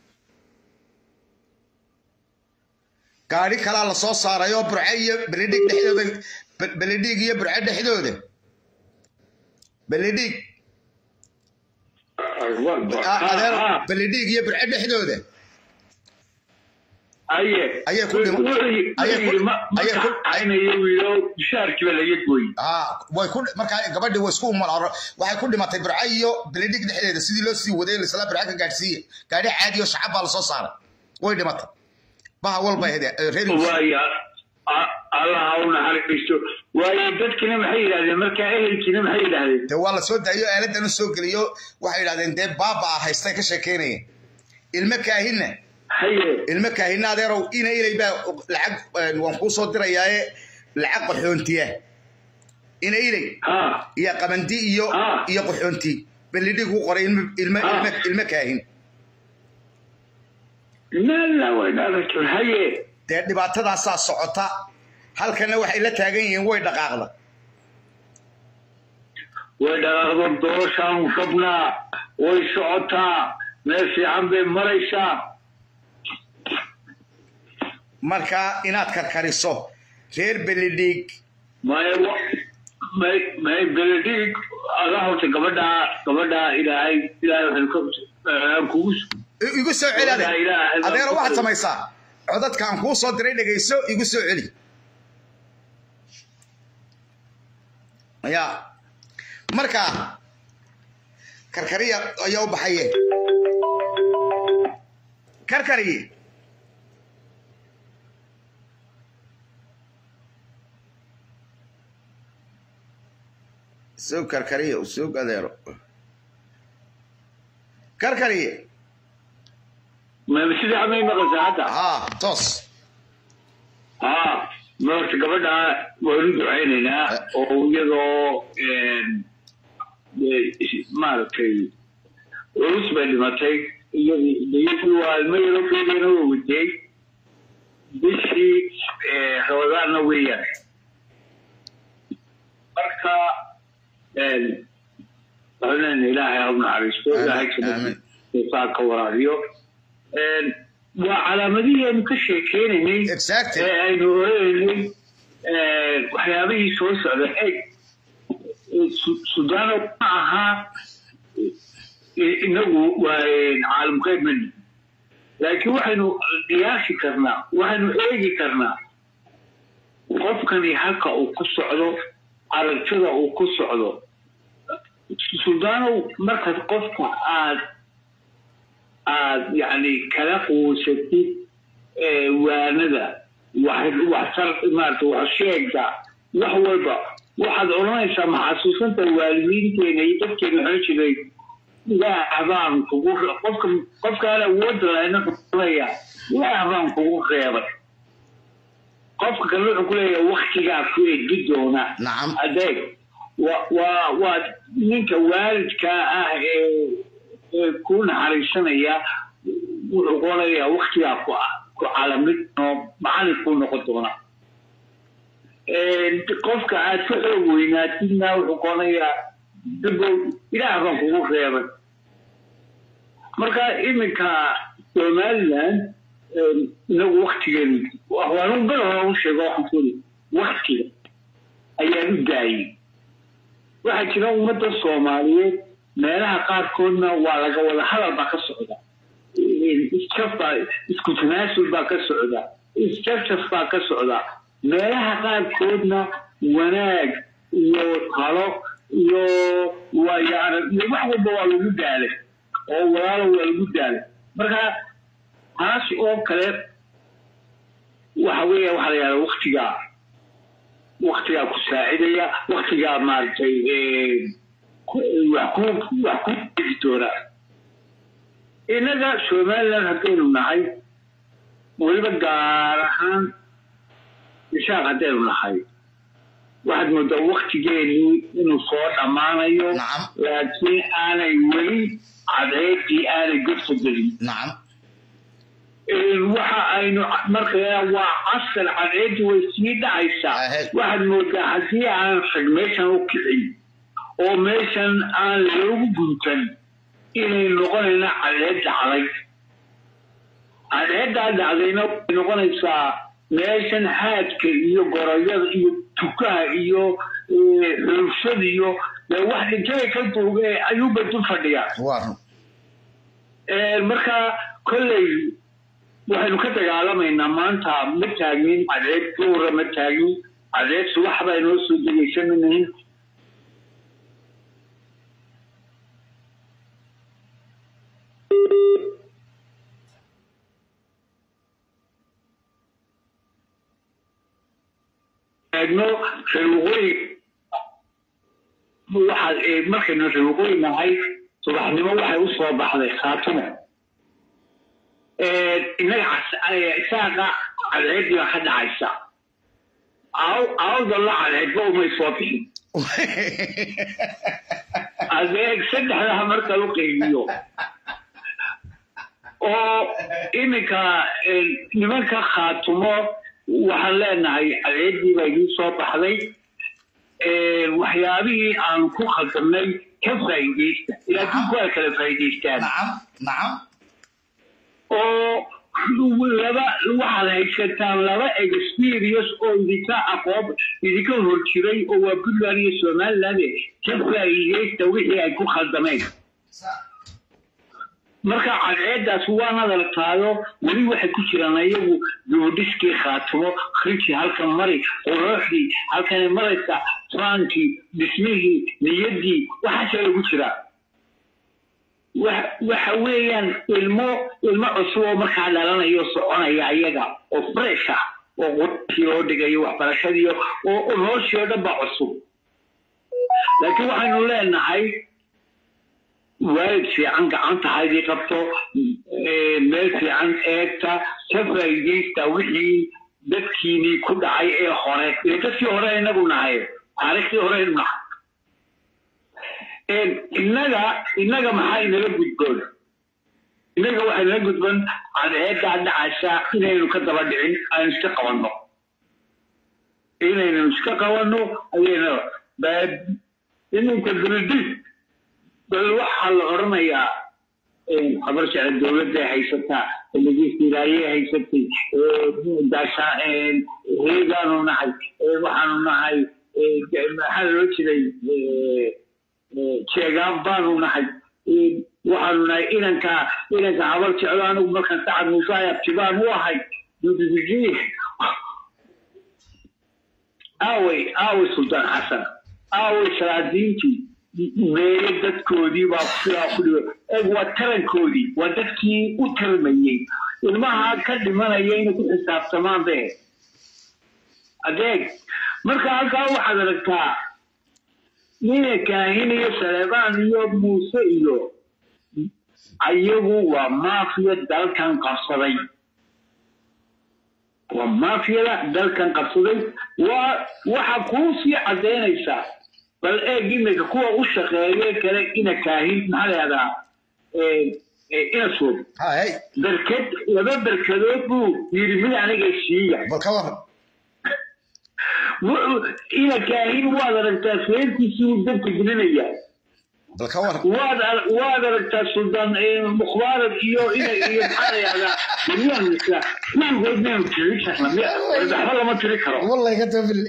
gaari kala la soo saarayo burcayo bilidhiig dhexdooda bilidhiig iyo burcad dhexdooda bilidhiig adeerow bilidhiig iyo burcad dhexdooda aye aye ku dhimo aye ku aye ku aynayo wiilo mushaharkii baa laga gooyay ah way ku marka gabadhii way isku umar waxay ku dhimatay burcayo bilidhiig dhexdeeda sidii loo sii waday isla burca ka gaarsiiyay gaari caadi oo shacab baa la soo saaray way dhimatay baha walba reer waaya Allah hawna haristo waaya dadkina maxay yiraahdeen marka ehelkina maxay yiraahdeen de waa la soo daayo aaladan u soo galiyo waxay yiraahdeen de baaba haystay ka sheekeynayeen ilma kaahina haye ilma kaahina adeerow ina ilay baa lacag waan ku soo dirayaaye lacag qaxoontiya ina ilay ha iyo qabandi iyo iyo qaxoonti بلديك وقري المكاهن لا لا وين هذا هي dee dhibaatadaasaa socota halkana waxay la taagan yihiin way dhaqaaqda way dhaqaaqdo dooshaan qabnaa way socotaa meel fiican bay maraysaa marka inaad karkariso reer beledhiig may may may beledhiig allah horta gabadha gabadha ilaahay ilaahay waxaan kugu igu soo celi adeero waxaad samaysaa codadkaan kuu soo diray dhegayso igu soo celi ayaa marka karkariya ayaa u baxaye karkariye soo karkariye soo adeero karkariye ما بصير عمي مغزى هذا ها توس ها مرت قبلها ورد عيننا ويضو ما في ورس بعد ما تي يجوا الميرو في الميرو ودي بشي حوالنا وياه مركا قلنا إن إلهي ربنا عريستو إلهي كده يساك وراديو وعلامدية مكشة كيني exactly إنه وحيابي سوس على أي السودان معها إنه وعالم قيد منه لكن وحنو قياسي كرنا وحنو إيجي كرنا قف كان يحقق وقص على على كذا وقص على السودان مركز قف عاد يعني كلف وستي وانذا واحد واحد صار إمارته وعشيق ده وحوالبا واحد علماء سمع حسوسا الوالدين كيني تبكي نحوش لي لا أعظام حقوق قفك قفك على ود لأنك قضية لا أعظام حقوق غيرك قفك كان يقول لي وقت جاء في جد هنا نعم أديك و و و منك والد كا كون حريصنا يا وقولا يا وقت يا كو عالمنا معنا كون قدونا قفك عاد فعل ويناتنا وقولا يا دبل إلى أعظم حقوق غيرك مركا إمكا سوماليلاند إنه وقت جميل وأنا بلغ وشيء حصولي وقت كده أيام داي واحد كده ومدة الصومالية ما لها قار كنا ولا ولا حلا باك السعودة إستشفى إسكتناسل باك السعودة إستشفى باك السعودة ما لها قار كنا وناج يخلق يو ويعني يوحد بوالو مدالة أو والو المدالة مركا هاش أو كلام وحويه وحريا وقتها وقتها كساعدية وقتها مالتي وحكوم وحكوم دكتورة إنذا شمالا هتين معي ولبا قارحان يشاق هتين معي واحد مدى وقت جيني إنه صوت أمانا يوم نعم لكن أنا يولي عديتي أنا قلت دلي نعم waxa aynu markaa waa asal cadeed way sii dhacaysaa waxaad moodaa haddii aan meeshan u kicin oo meeshan aan loogu guntan inay noqonayna cadeed dhacday cadeeddaa dhacdayna waxay noqonaysaa meeshan haadka iyo gorayada iyo tukaha iyo xulshada iyo wax dhintay ka duuga ayuuba du fadhiyaa markaa kolley waxaynu ka dagaalamaynaa maanta ma taagnin cadeed duura ma taagnin cadeed subax baa inoo soo degaysananahin taagno reerwaqooyi waxaad markaynu reerwaqooyi nahay subaxnimo waxay u soo baxday khaatimo إنك ساقع على العيد واحد عيسى أو أو ضل على العيد وما يصوتين adeeg saddexdaha marka loo qiimeeyo oo iminka nimanka khaatumo waxaan leenahay adeegii baa idin soo baxday waxyaabihii aan ku khaldamnay ka faa'iideysta laakiin kuwa kala faa'iideystaan nacam nacam oo laba waxaad haysataan laba experience oo idinka aqoob idinka hor jiray oo waa Puntland iyo Somaliland ka faa'iideysta wixii ay ku khaldameen marka cadeedaas waa nadal taado wali waxay ku jiraan ayagu duudiskii khaatumo khriiji halkan mari quruxdii halkan maraysa franki bismihii niyadii waxa lagu jiraa waxa weeyaan ilmo ilmo cusub marka dhalanayo soconaya ayaga oo fresh ah oo qofkii oo dhigayo waxbarashadii oo noloshii dhanba cusub laakiin waxaanu leenahay waalid fiican gacanta haydii qabto meel fiican eegta ka faa'iideysta wixii dadkiinii ku dhacay ee hore ee dadkii hore inagu nahay taariikhdii hore inagu innaga innaga maxay naga gudboon innaga waxay naga gudboon cadeeda dhacaysa inaynu ka daba dhicin aan iska qabanno inaynu iska qabanno ayayna bad inayka bildi bal waxaa la oranayaa خبر شعر الدولة ده هيسبتها اللي جيت تلاقيه هيسبتي داشا هي قالوا نحي وحنوا نحي حلو كذي شيء بانوا نحي وحنوا نحي إذا كا إذا كا خبر شعر أنا ومركز تعب مصايب تبان واحد يدرجيه أوي أوي سلطان حسن أوي سرادينتي meeyay dadkoodii baa sidaa ku dhigay ee waa tarankoodii waa dadkii u tarmayay ilmaha ka dhimanaya inay ku xisaabtamaan bee adeeg marka halkaa waxaad aragtaa nina kaahin iyo saleebaan iyo muuse iyo ayagu waa maafiya dalkan qabsaday waa maafiyada dalkan qabsaday waa waxa kuu sii cadeynaysaa bal ee gimika kuwa u shaqeeyay kale ina kaahin maxaa la ee ina soo hay barkad laba barkadood buu yiri mid aniga shiiya bal ka waran ina kaahin waa aragtaa feerkiisii dadka gelinaya bal ka waran waa aragtaa sultan ee mukhbaarad iyo ina iyo maxaa la yiraahdaa dunyada misla man goodnaan tiri shaqada waxba lama tiri karo wallahi ka tabil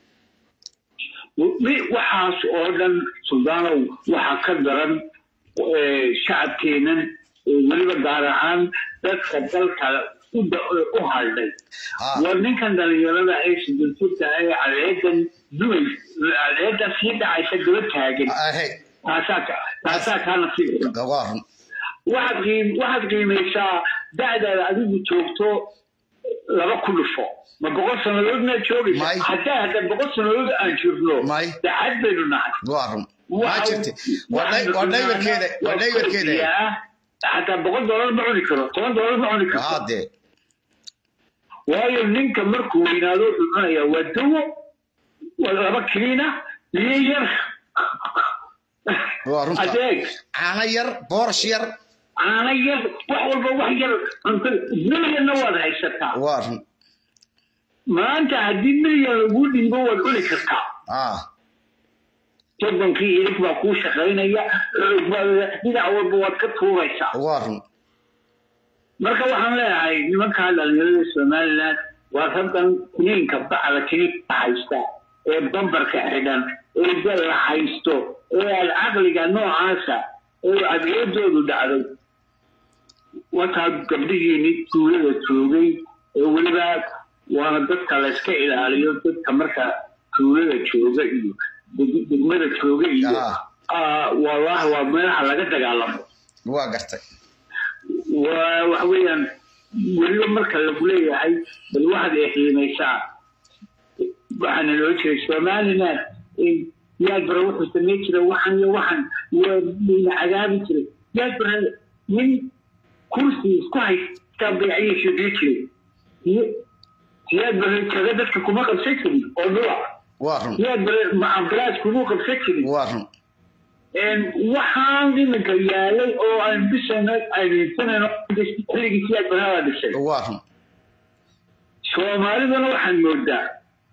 waxaas oo dhan suldaanow waxa ka daran shacabkeenan weliba gaar ahaan dadka dalka u halday war ninkan dhalinyarada ay sidinturta ay cadeedan dumay cadeedan sii dhacaysa gaba taagan taasaa kaana fiican waxaad qiimaysaa da'daada adigu joogto laba ku dhufo ما بقول سنوات جوجي حتى هذا بقول سنوات أنشوفه دعاد بيننا وارم ما شفتي والله والله بركيده والله بركيده حتى بقول دولار بعوني كرو كمان دولار بعوني كرو هذا وهاي النين كمركو ينادو أنا يا ودو ولا بكرينا ليجر وارم أديك أنا ير بورشير أنا ير وحول بوحير أنت زمن النواد هاي ستا وارم ما أنت عدين يا رجل من جوا الأولى كذا. آه. تبغى كي يلك باكوش خلينا يا إذا أول بوات كتوه يسا. وارم. مركب حملة هاي المكان اللي السماء وثبتن كنين كبا على كنين حيستا. بمبر كأحدا. الجل حيستو. العقل كان نوع عاسى. أبيض جود دارو. وتعب قبلي نتوه تروي ولبعد. وانا dadka la iska ilaaliyo dadka marka tuulada jooga iyo degmada jooga iyo ah wallahi waa meelaha laga dagaalamo waa gartay waa wax weeyaan waliba marka la leeyahay bal waxaad eexiinaysaa waxaan loo jeeday Soomaaliland in yaad baro wuxuu sameeyay jiray waxan iyo waxan waa cagaabi jiray yaad baro min kursi isku haysta bayciyo jiray يا بري كذا بدك كم قبل سكري أو لا وارم يا بري مع بلاش كم قبل سكري وارم waxaan iminka yaalay oo aan bisana aysanayno xilligii ay banaada dhisay waaran soomaalidana waxaan moodaa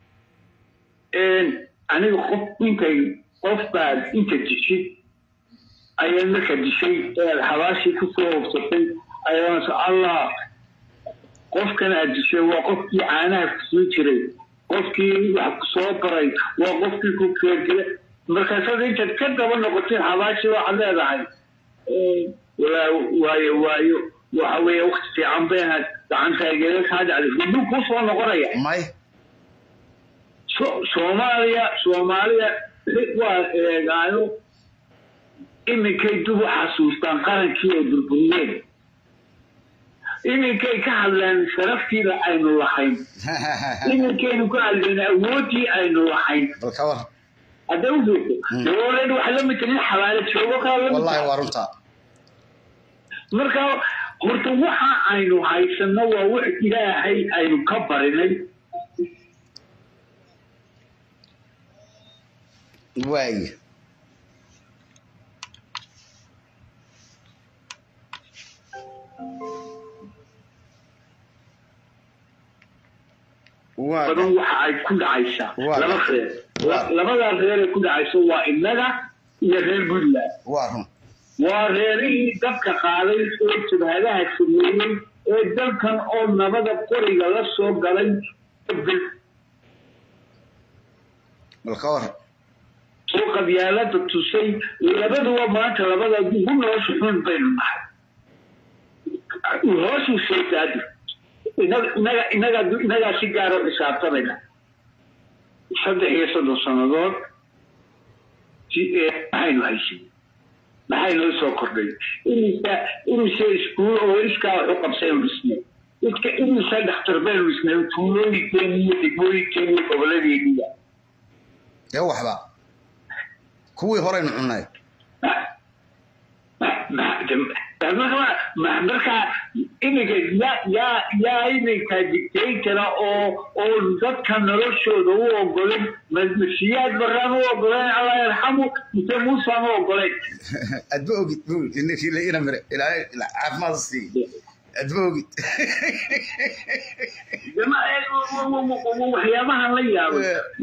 aniga qof intay qof baad inta dishid ayaan marka dishay xabaashii ku soo hubsatay ayaan allah qofkan aad dishay waa qofkii caanaha kusoo jiray qofkii wax ku soo baray waa qofkii ku keegay markaasad intaad ka daba noqotay xabaashii waxaad leedahay waayo waayo waxa weeye waqti fiican bay ahayd gacantaageeda kaa dhacday huduu kuu soo noqonaya may soomaaliya soomaaliya waa eegaayo iminkay dib u xasuustaan qarankii ay burburiyeen iminkay ka hadleen sharaftiida aynu lahayn iminkaynu ka hadleen awoodii aynu lahayn balkawar hadda u fiirto dowlad waxa la mid tahay xabaale joogo kala wallahi waa runta marka horta waxa aynu haysano waa wax ilaahay aynu ka barinay waay badan waxa ay ku dhacaysaa laba reer labada reer ee ku dhacayso waa innaga iyo reer Puntland waa run waa reerihii dabka qaaday oo jabhadaha sameeyey ee dalkan oo nabada qoriga la soo galay balkawar soo qabyaalada tusay labaduba maanta labada ugu nolosha xun baynu nahay hoosu sheegtaadi inaga inaga inaga si gaar ah xisaabtanayna saddex iyo soddon sannadood si aynu haysin maxay noo soo kordhay imisa imisa iskuul oo iskaa wax u qabsay oo dhisnay iska imisa dhakhtar baynu dhisnay tuulooyinkeen iyo degmooyinkeen iyo gobolladeeniya ee waxba kuwii horeynu cunnay marka iminka yaa yaa iminka dictatora oo oo dadka noloshooda u ogolen masiyaad baraan u ogolen allah yarxamu mise muusa ma ogolen adba ogid inakii la ina mire ilaahay caafimaad sii adba ogid waxyaabahan la yaabo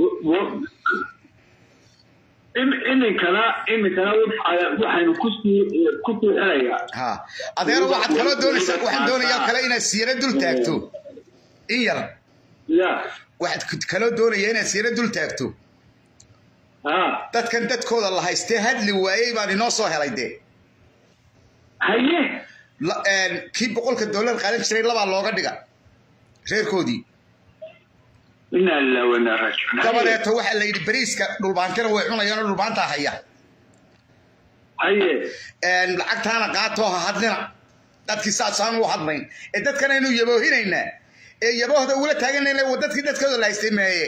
iminkana iminkana waxaynu kusii kusii xelayaa ha adeer waxaad kaloo doonaysaa waxaan doonayaa kale inaad siira dul taagto in yar ya waxaad kaloo doonayaa inaad siira dul taagto ha dadkan dadkooda la haystee hadli waayey baan inoo soo helay dee haye kii boqolka dollar qaadan jiray labaa looga dhiga reerkoodii inna lillahi wa inna ilaihi raaji'uun dabadeeto waxaa la yidhi bariiska dhulbaankana way cunayaan oo dhulbaantaa haya haye lacagtaana qaatoo ha hadlina dadkii saasaan u hadlayn ee dadkan aynu yaboohinaynaa ee yaboohda ugula taaganayna waa dadkii dadkooda la haystay meeye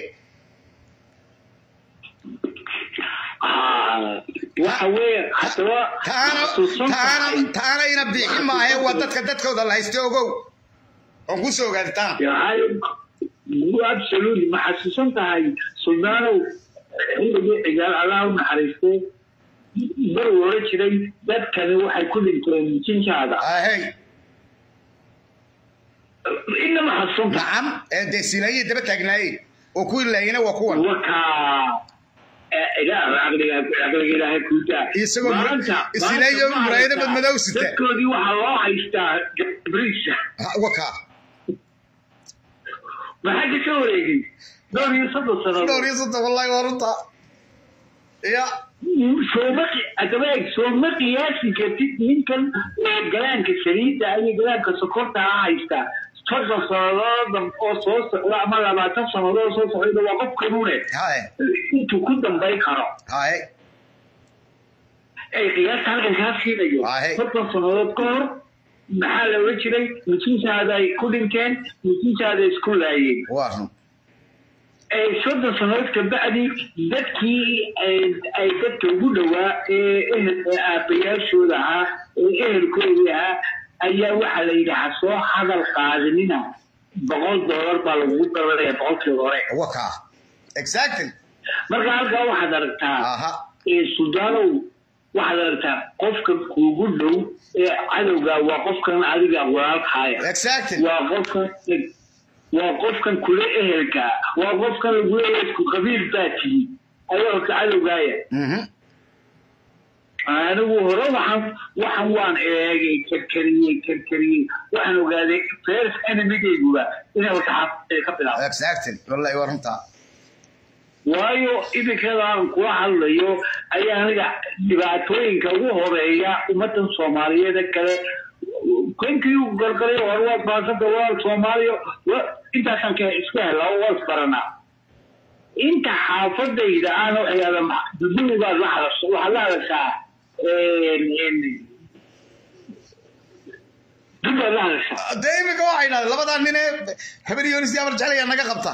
waxa weeye haddaba taana taana taana ina bixin maahe waa dadka dadkooda la haystay ogow oon ku soo ogaaditaan absolutely ma xasuusan tahay suldaanow xilligii cigaal allah u naxariistay mar wara jiray dadkani waxay ku dhinteen jinjaada ahey inama xasuusan nacam ee dee sinayii daba taagnaayey oo kuwii laayina waa kuwan wakaa ilaahay kuutaa isagoo sinayo muraayada badmadow sita dadkoodii waxaa loo haystaa gabriisa wakaa maxaa ka soo wareegay dhowr iyo soddon sano dhowr iyo soddon wallahi waa runta ya sooma adaba sooma qiyaasi kartid ninkan galaanka saliidda iyo galaanka sokorta ha haystaa soddon sannadood oo soo socda ama labaatan sannadood soo socda waa qof kanuune intuu ku dambayn karo ay qiyaasta halkan kaa siinayo soddon sannadood ka hor maxaa la oran jiray mujiintaada ay ku dhinteen mujiintaada isku laayeen soddon sannadood kabacdi dadkii ay dadka ugu dhowaa ee aabbayaashooda ahaa ee ehelkoodii ahaa ayaa waxaa la yidhi ha soo hadal qaadinina boqol dollar baa lagugu daranaya boqolkii hore exactly marka halkaa waxaad aragtaa suldaanow waxaad aragtaa qofkan kuugu dhow ee cadowga waa qofkan adiga walaalkaaya waa qofkan waa qofkan kule ehelka waa qofkan lagu leeyahay isku qabiil baati ayuu ka cadowgaaya anigu hore waxaan waxaan waan eegay karkariyey karkariyey waxaan ogaaday first enemy-gayguba inay wataxaafay ka bilaabo exactly wallahi waruntaa waayo idinkeedaan kula hadlayo ayaa aniga dhibaatooyinka ugu horeeya ummadan soomaaliyeed kale kenkii u gargaray war waa baasada walaal soomaaliya intaasaan ka isku helaa oo isbaranaa inta xaafadayda aan waxyaala duduugaad la hadasho waxaad la hadashaa duduugaad la hadashaa dee imika waxay idhahdeen labadaa nin ee habar yoonis iyo abar jecel ayaa naga qabta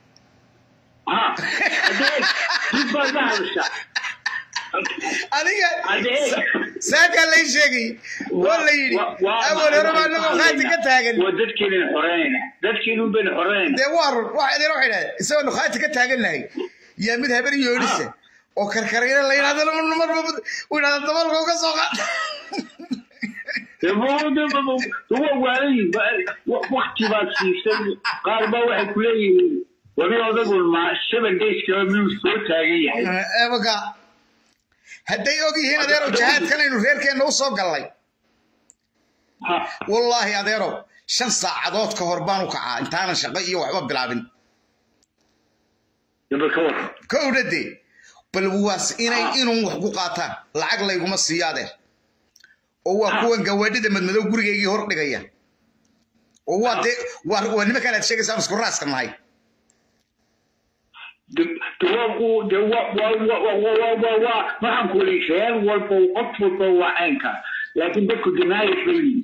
adiga saakaa lay sheegay waa la yidhi awal hore baa nagoo khaati ka taagan waa dadkiinin xoreynayna dadkiinin baynu xoreynayna dee waa run waxa idin waxay dhahdeen isagoo nu khaati ka taagannahay yaa mid habar yoonise oo karkarayna la yidhahdo marba u yidhahda dabalka uga soo qaad wakti baad siisay qaar baa waxay ku leeyihiin wali odagul ma seven days kala miyuu soo taagan yahay ebaga hadday og yihiin adeerow jihaadkan aynu reerkeenna u soo gallay wallaahi adeerow shan saacadood ka hor baan u kacaa intaanan shaqo iyo waxba bilaabin kowdhadee bal waas inay inuun wax ku qaataan lacag layguma siiyo adeer oo waa kuwan gawaadhida madmadow gurigaygii hor dhigaya oo waa dee waa nimankaan aad sheegaysaan isku raaska nahay waxaan ku weli reer walba qof walba waa caynka laakiin dadku dinaaya feliyi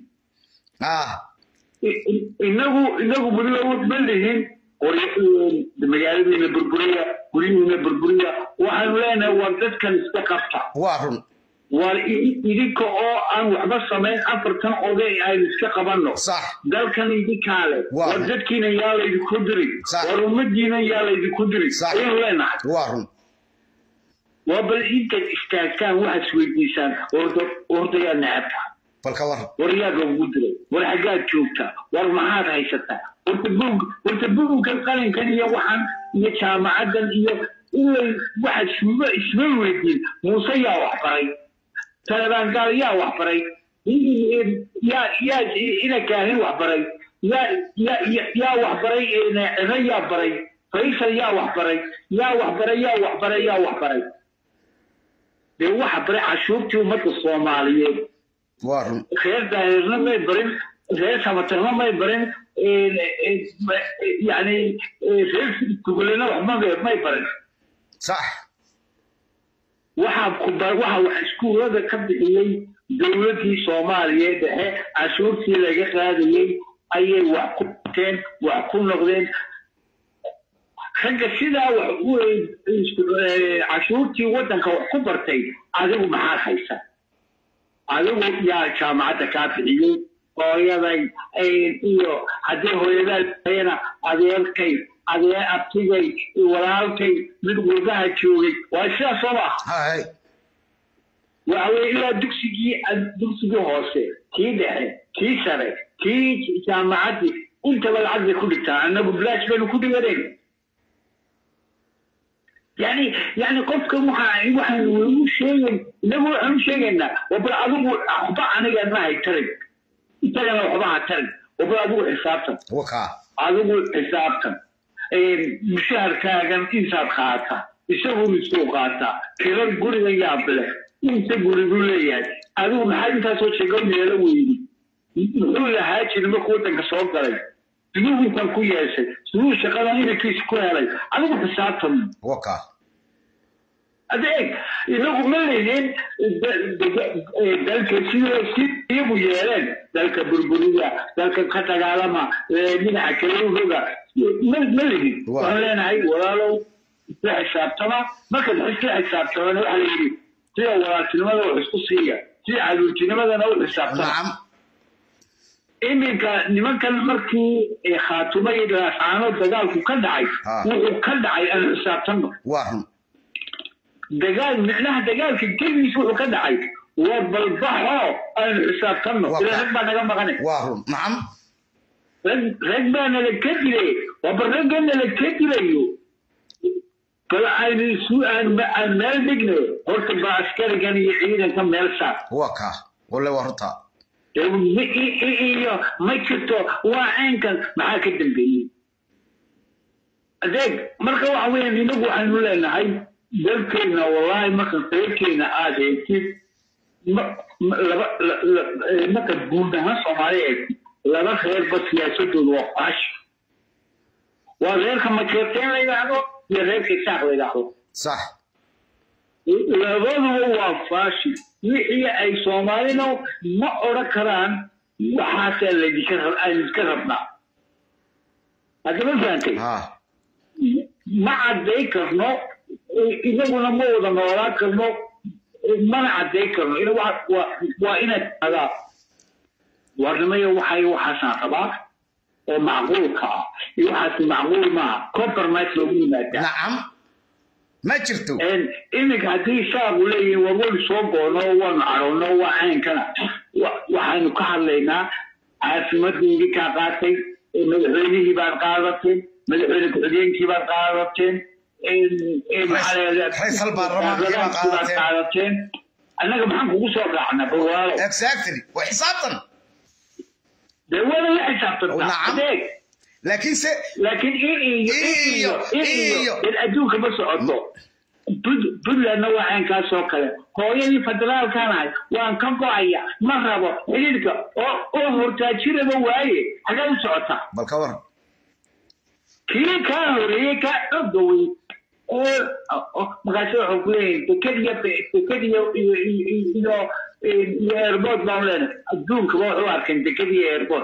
inagu inagu budilawood ma lihin magaaladiina burburiya guryihiina burburiya waxaanu leenahay waa dadkan iska qabta waa run waa idinka oo aan waxba samayn afartan oday aynu iska qabanno dalkan idinkaale war dadkiina yaa laydinku diri war ummadiina yaa laydinku diri ayaynu leenahay waa run waa bal intaad istaagtaan waxaad isweydiisaan ordayaa necabta balka war war yaad lagugu diray war xaggaad joogtaa war maxaad haysataa warta buug warta buugkan qalinkan iyo waxaan iyo jaamacaddan iyo ilay waxaad isma isma weydiin muuse yaa wax baray talabaan gaal yaa wax baray yaa yaa ina kaahin wax baray yaa yaa yaa wax baray ciro yaa baray faysal yaa wax baray yaa wax baray yaa wax baray yaa wax baray dee waxa baray cashuurtii ummadda soomaaliyeed waa run reer daahirna may barin reer samatarna may barin yani reer tugulena waxma may barin sax waxaa ku waxa wax iskuulada ka bixiyey dowladii soomaaliyeed dhexe cashuurtii laga qaadayey ayay wax ku teen wax ku noqdeen ragga sidaa wax u cashuurtii waddanka wax ku bartay adigu maxaad haysaa adigu yaa jaamacadda kaa bixiyey hooyaday iyo haddii hooyadaayana adeerkay adee abtigay walaalkay mid gurbaha joogay waa sidaas soo maaha waxa weye ilaa dugsigii dugsigii hoose kii dhexe kii sare kii jaamacaddii intaba lacag bay ku dhigtaa annagu bilaash baynu ku dhiganayn يعني يعني قفك محا محا وشيء نبغى أهم شيء إنه وبلا أبغى أخبار أنا قاعد ما هيترك يترك أنا أخبار هترك وبلا أبغى حسابتهم وكا أبغى حسابتهم مشاهر كاجن إنسان خاطة يسوي مسوق خاطة كذا يقول لي يا بلا أنت يقول يقول لي أبغى محل أنت سوي شيء قبل يلا ويني يقول له هاي شيء ما كنت كسر عليه تقول كان كويس تقول شغلاني كيس كويس أبغى حسابتهم وكا أديك إنه مليين ذلك الشيء شيء يبغى يلين ذلك بربرية ذلك خطر علامة من عكلو هذا مل مليين وهلنا هاي ولا لو لا حساب تمام ما كان حساب حساب تمام على شيء تي ولا كلمة ولا خصوصية تي على الكلمة هذا ولا حساب نعم إمك نمك المركي خاتمة إذا عانوا تجارب كدعي وكدعي الحساب تمام واهم دجال معناها دجال في الكل يسوق كذا عايز وبالبحر الحساب كمل إلى ركبة أنا جنب غني واهو نعم ركبة أنا لكتلي وبالرجل أنا لكتلي طلع عيني سوء عن مال بجنة قلت بعسكري كان يعيد كم مال ساعة وكا ولا ورطة ما كنتو وعين كان معاك الدنبي أديك مركوا عوين ينبوا عن ولا هاي دلكينا والله ما كان فيكينا عادي كيف ما لا لا ما تقولنا صومالي لا خير بس ياسود الوقاش وغير كما كنتين يلعبوا يغير كيساق يلعبوا صح لابد هو فاشل وهي أي صومالينا ما أركران وحتى اللي كسر كسرنا هذا ما فهمتي ها ما عدي كرنو إذا قلنا مو وضع نورا كرنو ما عدي كرنو إذا وا وإنا هذا ورمي وحي وحسن طبعا ومعقول كا يوحس معقول ما كومبرمايز لو مين نعم ما جرتو إن إنك هذه شاب ولي وقول صوب ونو ونعرو وعين كنا وحين كحلينا عارف ما تيجي كعقاتي مدحوني بعد قارتين مدحوني بعدين كي بعد قارتين إن إن على حيصل برلمان كي بعد قارتين أنا كم حن كوسو رعنا بوالو exactly وحسابتنا ده ولا حسابتنا نعم لكن س لكن إيه إيه إيه إيه إيه الأدوك بس أطلع بد بد لأنه وعين كاسو كله هو يعني فدرال كان هاي وان كم قاية مرة إليك أو أو هرتاجير بواي حاجة مسعطة بالكور كي كان هريك أبدوي أو مقاسو حقولين تكدي تكدي إنه يربط بعملنا الدوك ما هو أركن تكدي يربط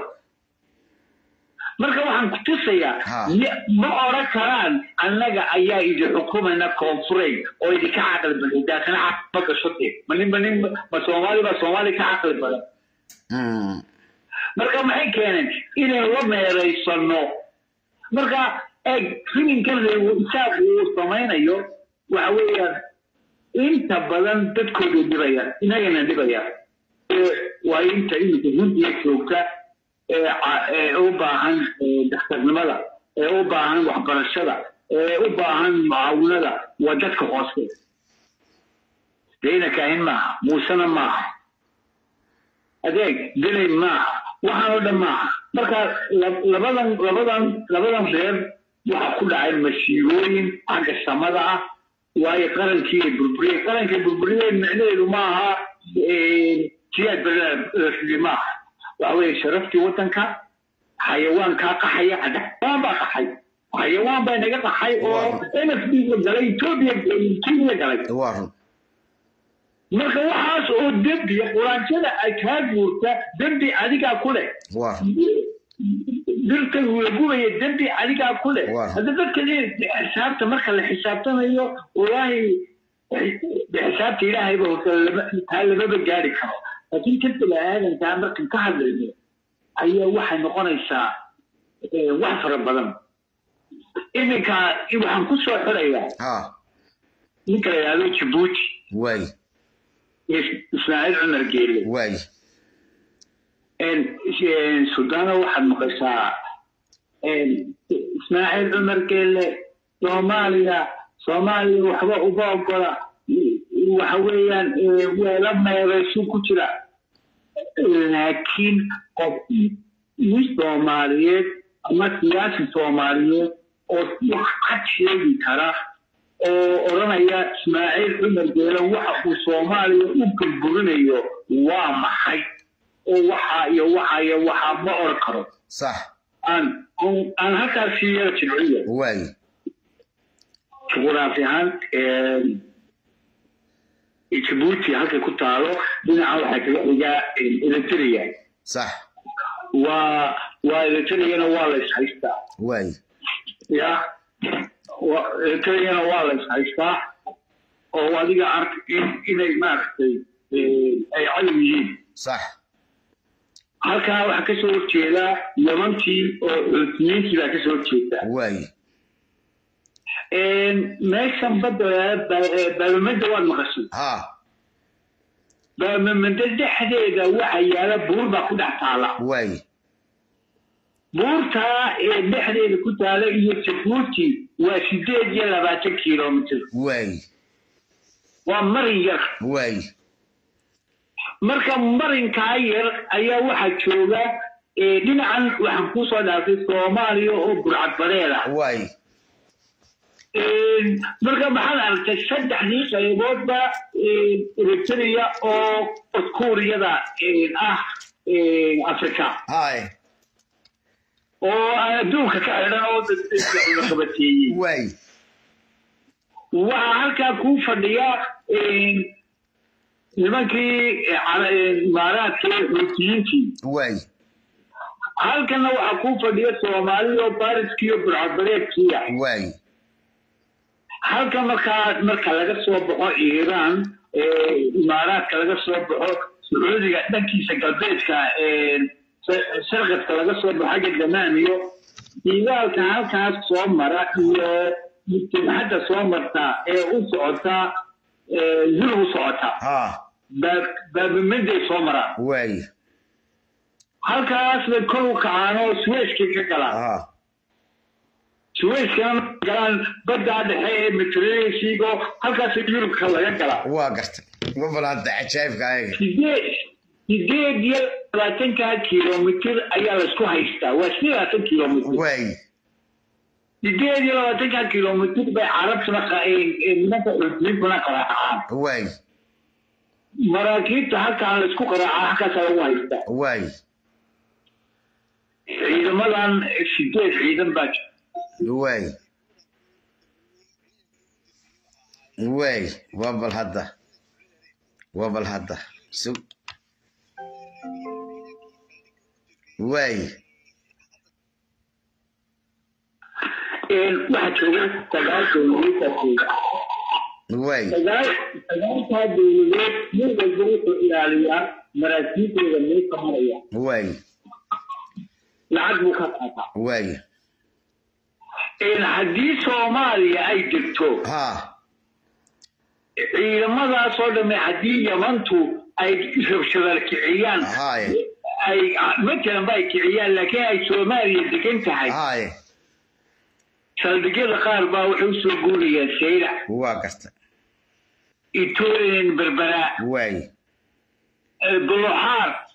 marka waxaan ku tusayaa ma oran karaan annaga ayaa idin xukumayna koonfureey oo idin ka aqal badan daakana ma ka shaqeey manin manin ma Soomaali ba Soomaali ka aqal badan marka maxay keeneen inay la meereysano marka ay filinkan uu isaaq uu samaynayo waxa weeyaan inta badan dadkoodu dibaya inagana dibaya waa inta inta hindiya joogta u baahan dhakhtarnimada ee u baahan waxbarashada ee u baahan macaawinada waa dadka hoose deena kaahin maaha muusana maaha adeeg dilay maaha waxaan oo dhan maaha marka labadan labadan labadan reer waxaa ku dhacay masiibooyin xagga samada ah waayo qarankii burburiyey qarankii burburiyey micnaheedu maaha jihaad balaa maaha وأول شرفتي وطنك حيوان كاقحية حيوان بقحي حيوان بين قحي أو أنا في جلي توبي كيني جلي وارد مركب وحاس أو دبي قران كذا أكاد ورتا دبي عليك كله وارد درك ويقول يدبي عليك كله هذا ذكر حسابته مركب الحسابته هي والله بحسابتي لا هي هل ما بجاري كمان لكن كنت الآن كان مركب كهذا أي واحد نقنيسا واحد فرق بدن إذا كان يبغى نقصه حرية ها يمكن يعلو جيبوتي واي إسماعيل عمر جيلي واي إن السودان واحد مقصا إن إسماعيل عمر جيلي صوماليا صوماليا وحبا وباقرا وحويا ولما يرسو كتيرا لكن مش صوماليات أما سياسي صوماليات أو واحد شيء ترى أو أنا يا إسماعيل عمر جيلا وحق صوماليا ممكن برنيو وامحي أو وحا يا وحا يا وحا ما أركره صح أنا أنا هكذا سياسة شرعية واي جغرافيا جيبوتي هكذا كنت أروح بنا على حاجة إلكتريا صح و وإلكتريا نوالس حيستا واي يا وإلكتريا نوالس حيستا وهذه أرك إن ما أي علميين صح هكذا وحكسور تيلا يمنتي أو اثنين كذا كسور تيلا واي meeshan badda baalmada waa maqashay ha baalmada dhexdeeda waxa yaala buur baa ku dhex taala way buurta ee dhexdeeda ku taala iyo Djibouti waa sideed iyo labaatan kiiloomitir way waa marin yar way marka marinka yar ayaa waxa jooga ee dhinacan waxaan ku soo dhaafay Soomaaliya oo burcad bareela way marka maxaan arkay saddexdii qayboodba Eritrea oo Kuuriyada ah Afrika hay oo adduunka ka xidhan oo dadka qabatiyay way waxa halka ku fadhiya nimankii imaaraadka Xuutiyiintii way halkana waxa ku fadhiya Soomaaliya oo Baariskiyo burcadbareedkiya way halka marka marka laga soo baxo Iiraan ee imaaraadka laga soo baxo Sacuudiga dhankiisa galbeedka ee sarqadka laga soo baxay Damaamiyo diiwaalka halkaas soo mara iyo hadda soo marta ee u socota ee zulu socota ha baabimada soo mara way halkaas la kor u kacaano Suezka ka gala ha Suezka galaan badda dhexe ee Mediterranean-ka halkaas Yurubka laga gala waa gartay ma balaanta ajaayibka ayaga sideed iyo labaatan kiiloomitir ayaa la isku haystaa waa labaatan kiiloomitir way sideed iyo labaatan kiiloomitir bay carabtuna nimanka Xuutiyiintuna qaraacaan way maraakiibta halkaan la isku qaraaca halkaas lagu haystaa way ciidamadan sideed ciidan baa way way wabal hadda wabal hadda sub way een waxa jooga sagaal dowladeed way sagaal sagaal dowladeed mid walba wuxuu ilaaliyaa maraakiibtooda meesha maraya way lacag buu ka qaataa way een haddii Soomaaliya ay jirto ha ciidamadaas oo dhamay haddii Yamantu ay rabshadaal kiciyaan hay ay مثلا باي كعيال لكن أي سومالي دكنت هاي هاي سالدقيل قال با وحوسو قولي يا سيدة واقست إتولين بربراء واي البلوحات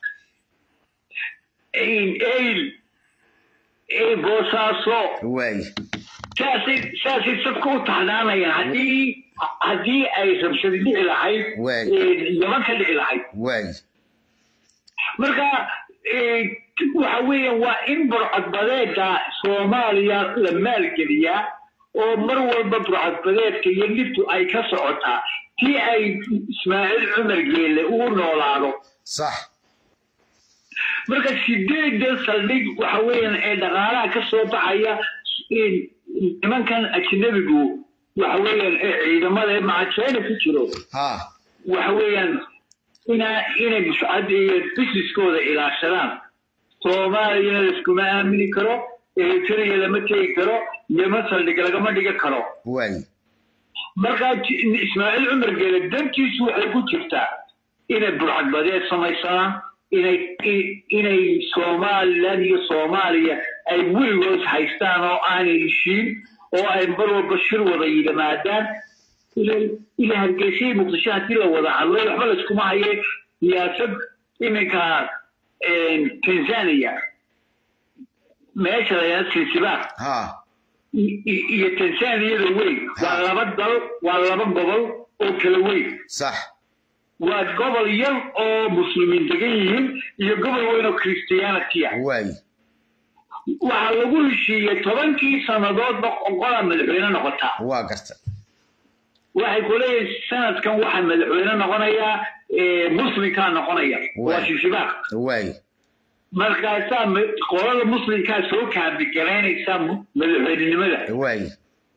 إين إيل إيه بوساسو واي ساسي ساسي سبكو تحنانا يا هدي هدي أي سبشدي إلى هاي واي يمكن إلى هاي واي marka ee waxa weeye waa in burcad badeedka Soomaaliya la maalgeliya oo mar walba burcad badeedka iyo liftu ay ka socotaa tii ay Ismaaciil Cumar Geele uu noolaado صح marka sideed saldhig waxa weeye ee dhaqaalaha ka soo baxaya in nimankan ajnabigu waxa weeye ciidamada macaashayna ku jiro ha waxa weeye ina ina biscadi business kooda ila shalaan Soomaaliya isku ma aamini karo Eritrea lama tagi karo Yemen saldhig laga ma dhigi karo way marka Ismaaciil Cumar Geele dantiisu waxay ku jirtaa inay burcad badeed sameeyaan inay inay Soomaaliya iyo Soomaaliya ay weligood haystaan oo aanay heshiin oo ay barwa bashir wada yimaadaan إلى هالكيسي مقدشات إلى وضع الله يحمل اسكما هي ياسب إمكا تنزانيا ما يشرى ياسر سباق ها هي تنزانيا الوي وعلى بدل وعلى بدل أو كلوي صح وقبل يوم أو مسلمين تجيهم يقبل وينو كريستيانية واي وعلى كل شيء طبعا كي سندات بقى من العينة نقطة واقست waxay ku leeyahay sanadkan waxa madaxweyne noqonaya ee muslimka noqonaya waa shibaaq way markaas qolada muslimka soo kaabi gareynaysa madaxweynenimada way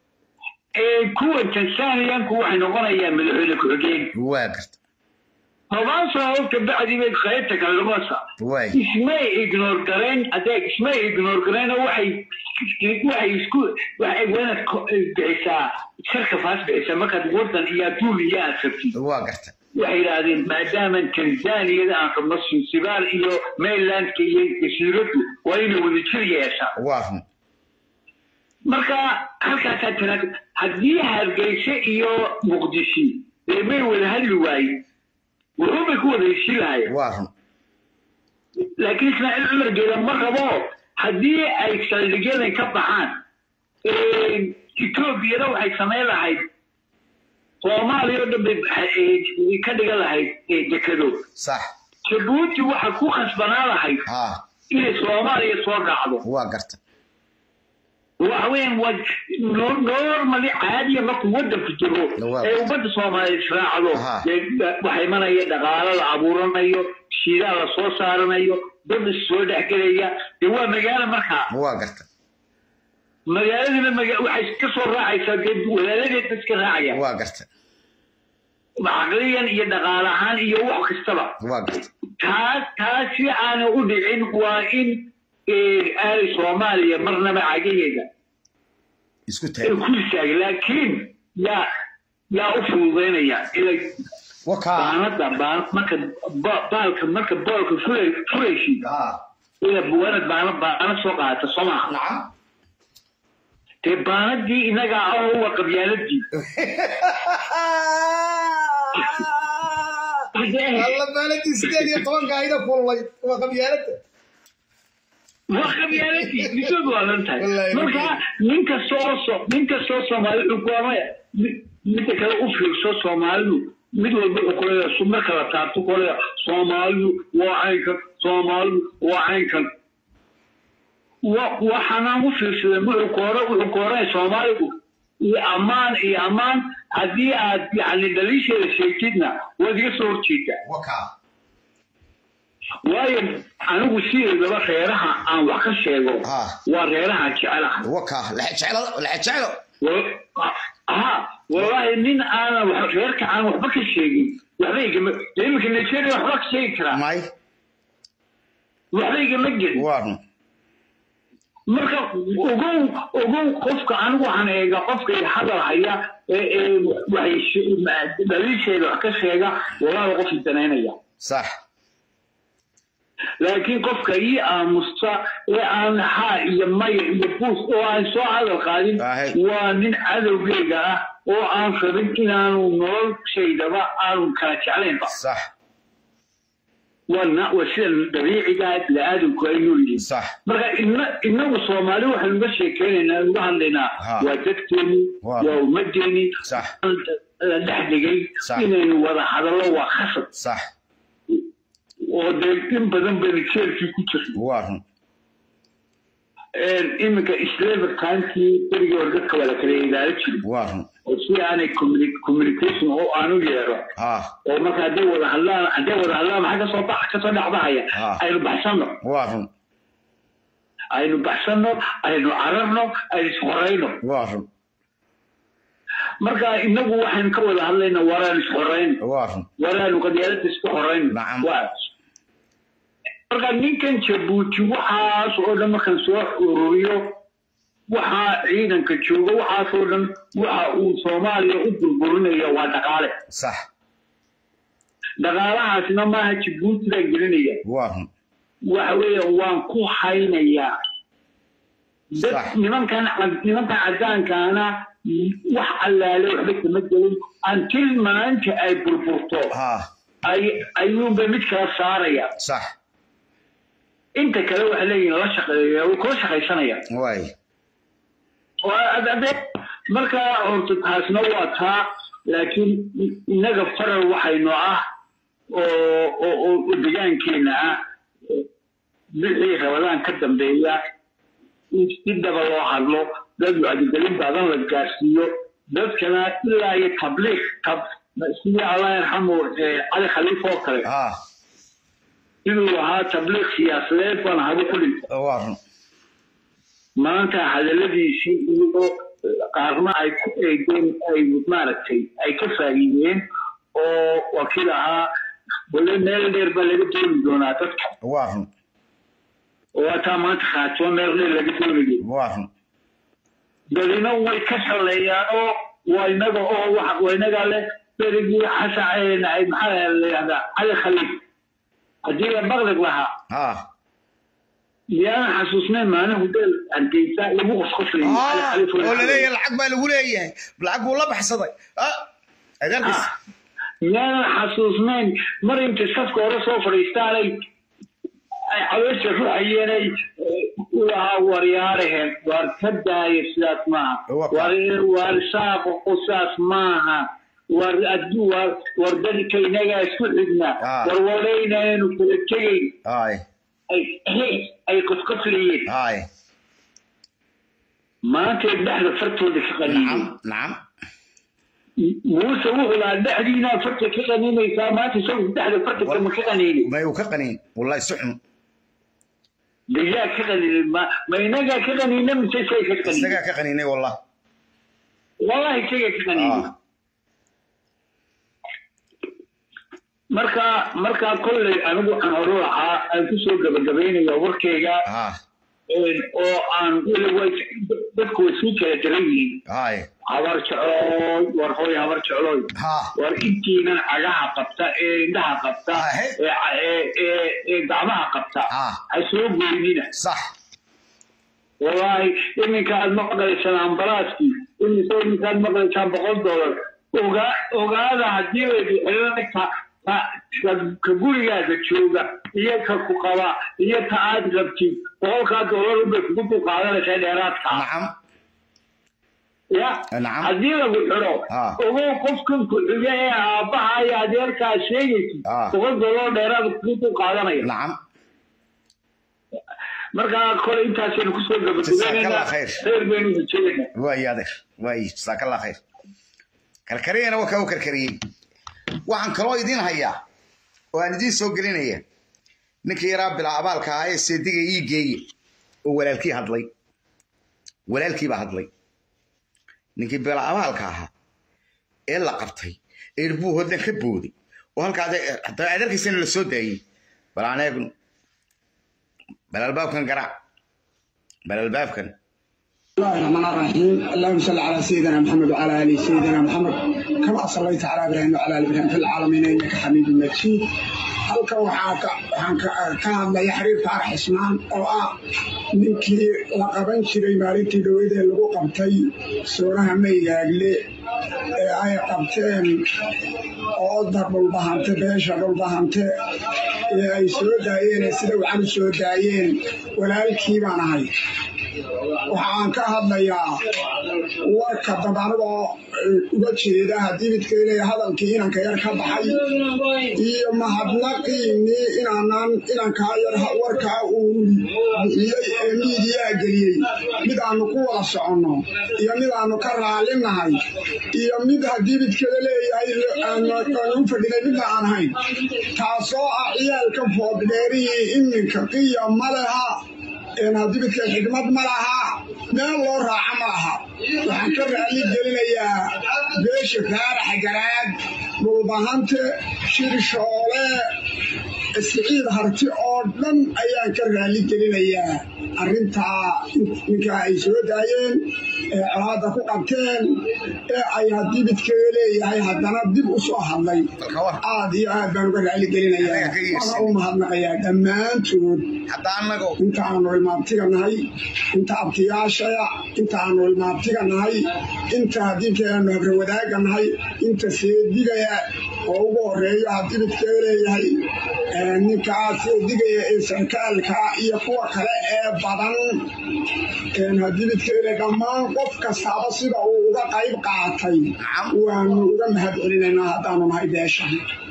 ee kuwa Tansaaniyan ku waxay noqonayaan madaxweyne ku xigeen waa garta طبعا سنوات كبعد يبقى خيرتك على المسا اسمه إجنور كرين أداك اسمه إجنور كرين وحي وحي يسكت وحي وانا بعيسى شركة فاس بعيسى ما كانت وردن هي دولي يا سبتي واقعت وحي لازم ما دام تنزاني إذا أنك نص السبال إيو ميلاند كي يسيرته وإنه وذكري يسا واهم marka halkaas aad tiraahdo hadii hargeysa iyo muqdisho leemay wada hadli waay wuxuu ku wada heshiilahay waahan laakiin ismaaciil cumar geela ma rabo hadii ay saldhigyada ka baxaan ee Itoobiya waxay sameeyay lahayd Soomaaliya dhanbe ka dhigan lahayd dekado sax Djibouti waxa ku khasbanaa lahayd ha in Soomaaliya soo dhacdo waa garta وحوين وج نورمالي عادي ما كود في الجرو اي وبد سومالي شراعلو waxay manaya dhaqaale la abuuranayo shiida la soo saaranayo dad soo dhaxgalaya ee waa magaalo marka waa garta magaalada waxay ka soo raacaysaa dad walaaladeed dadka raacaya waa garta macquuliyan iyo dhaqaale ahaan iyo wax kastaba waa garta taas taasi aan u dhicin waa in ay Soomaaliya marnaba caagayga isku taag ku taag laakiin ya ya u fuudeynaya ilaa waka baanada baan marka baalka marka baalka fulay fulayshi ha ila buwanad baana baana soo qaata Soomaa nacam te baanadii inaga ah oo qabyaaladii alla baanadii sideed iyo toban gaayda kulay waa qabyaaladda وخبيالتي بسبب والنتاي مركا ninka soo soo ninka soo Soomaali u go'aamay mid kale u fiirso Soomaalidu mid walba u qorayo summa kala taabto qorayo Soomaalidu waa aynka Soomaalidu waa aynka wa waxana u fiirsaday mid qooro u qoray Soomaalidu iyo amaan iyo amaan hadii aad yani daliisheeda sheegtidna wadiga soo horjeeda waka waayo anigu sideedaba reeraha aan wax ka sheego waa reeraha jecelaha waka la jecelo la jecelo aha wallahi min ana wax reerka aan waxba ka sheegin waxba igama leemka neejeer waxba ka sheegi karaa may waxba igama gelin waan marka ugu ugu qofka anigu waxaan eega qofka hadal haya ee waxay daliisheeda wax ka sheega wallahi qof idaneynaya صح لكن قف كي أمستا وأن حا يمي يبوس وأن سو هذا القادم ومن هذا الجيجا وأن خرجنا نقول شيء دبا أن كانت علينا صح وأن وسيل طبيعي قاعد لآدم كوينولي صح مرة إن إنه الصومالي وحن بشي كان نروح لنا وتكتني ومجني صح لحدقي إن وضع هذا الله وخصت صح ودايتين بدن بنكسر في كتر وارن إنك إسلام كانتي ترجع ورقك ولا كذا إدارة وارن وشي أنا كوميونيكيشن أو أنا وياه ها وما كان دور هلا دور هلا ما حاجة صوت حاجة صوت عباية أينو بحسنا وارن أينو بحسنا أينو عرفنا أينو سخرينا وارن marka inagu waxaan ka wada hadlaynaa waraan isxoreyn waraan qadiyada isxoreyn marka ninkan Djibouti waxaas oo dhan markan soo ururiyo waxa ciidanka jooga waxaas oo dhan waxa uu Soomaaliya u burburinayo waa dhaqaale sax dhaqaalahaasna ma aha Djibouti la gelinaya waan waxa weeye waan ku haynayaa dad nimankan nimankan cadaankaana wax allaale waxba kama gelin until maanta ay burburto ay ayuunba mid kala saaraya sax inta kale waxa leeyihiin la shaqeeyo oo koo shaqaysanaya way waa marka horta taasna waa taa laakiin inaga farar waxaynu ah oo oo deegaankeena ah bixii rabadaan ka dambeeya sidaba loo hadlo dad wacdigelin badan la gaarsiiyo dadkana ilaa iyo tabliiq tab sidii Allah yarhamu Ali Khalifa oo kale ah inuu ahaa tabliiq siyaasadeed baan hada ku dhintay waaran maanta hadaladiisii iyo qaarna ay ku eegeen ay maaragtay ay ka faa'iideen oo wakiil ahaa ولا ميل دير بلغ تون دونا تدك وافن وتا ما تخاتو ميل دير لغ تون وافن دلنا way ka shaleeyaan oo waynaga oo wax waynaga leh berigi xasaceen ay maxaa leeyahay ali khaliif hadii la baqdag laha ha يا حسوسنا ما أنا هدل أنتي تا يبغى خصني آه ولا ليه العقب اللي يقول إيه بالعقب والله بحصدي آه أدرس يا حسوسنا مريم تشوف كورة صفر يستعلي عاوز شوف عيني وها ورياره ورتبدا يسلات معه ور ورساق قصاص معها وردو وردني كي نجا سلنا ورولينا نكتجي آه أي أي قط قطريين. هاي. ما تبدأ فرتو ذيك قليل. نعم نعم. مو سووا لا دحدينا فرتو كقنين إذا ما تسوي دحد فرتو كم كقنين. ما يوكقنين والله سحن. بيجا كقنين ما ما ينجا كقنين من شيء شيء كقنين. سجى كقنين والله. والله شيء كقنين. آه. marka marka kulli anigu aan ruuxa aan ku soo gabagabeynay warkayga ee oo aan weli dadku isu kala diray hay habar jecel war hooy habar jecel war intiina agaha qabta ee indhaha qabta ee ee ee gacmaha qabta ay soo goynina sax wallahi iminka aad maqlaysan ambalaaski iminka aad maqlaysan boqol dollar oga ogaada hadii ay xiriirka كقولي جوجا هي كقبا هي تعاد غبتي وهو كدولار بيكون قاعدة شيء ديرات نعم يا نعم هذه لو حلو وهو قفكم كل يا أبا يا دير كاشيء وهو دولار ديرات بيكون قاعدة نعم مركا كل أنت عشان كسر غبتي جزاك الله خير خير بيني وبينك ويا ده ويا جزاك الله خير كركرين وكاو كركرين waxaan kaloo idin hayaa oo aan idin soo gelinaya ninkii yaraa bilacbaalka ah ee seediga ii geeyay oo walaalkii hadlay walaalkii baa hadlay ninkii bilacbaalka ah ee la qabtay ee buu hodan ka booday oo halkaas hataa adarkiisana la soo daayay bal aan eegno bal albaabkan garaac bal albaabkan الله الرحمن الرحيم اللهم صل على سيدنا محمد وعلى ال سيدنا محمد كما صليت على ابراهيم وعلى ال ابراهيم في العالمين انك حميد مجيد halka waxa waxaan ka hadlay xiriir faarax ismaan oo ah ninkii la qaban jiray maalintii dawladda lagu qabtay sooraha meeyaagle ee ay qabteen oo darbul bahante beesha dul bahante ee ay soo daayeen sida waxaan soo daayeen walaalkii baan ahay waxaan ka hadlayaa warka dadaalada uga jeeda hadii midka ilaa hadalkii inanka yar ka baxay iyo mahadnaqiini inaanan inanka yar warka uu bixiyay media galiyay mid aan ku wada socono iyo mid aan ka raalinahay iyo mid hadii midka leeyahay aan aan fadhiday mid aan ahayn taasoo ah ciyaalka foodheeriyi iminka qiyaamo laha إن هذه الحكمة ملها ما الله رحمها وحكر علي جلنا بيش فارح جراد مبهمت شير شغله السعيد هرتي أردن أيام كر علي جلنا أرنتا إنك أيسود داين هذا فقطين أي هذه بتكلي أي هذا نبدي بأسوأ هذي عادي هذا بنقول علي جلنا أنا أم هذا يا دمان تود حتى أنا جو أنت عنو المابتيغ نهاي أنت أبتياشا أنت عنو المابتيغ نهاي أنت هديك نهبر وداك نهاي أنت سيديك يا أوغو ريو هديك تيري هاي نكا سيديك يا إسركال كا يقوى كلا بدن إن هديك تيري كمان قف كسابة سيدا أوغا قايب قاعتاي وأنو أوغا مهبرين هدانو نهاي داشا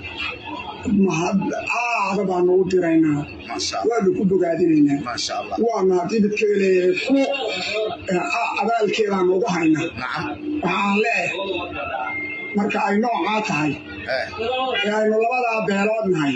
mahad aad baan u diraynaa ma sha Allah waa ku bogaadinayna ma sha Allah waa naadid kale ku abaalkeeda aan ugu haynaa waxaan leeyahay marka ay nooca tahay ee aynu labada beelood nahay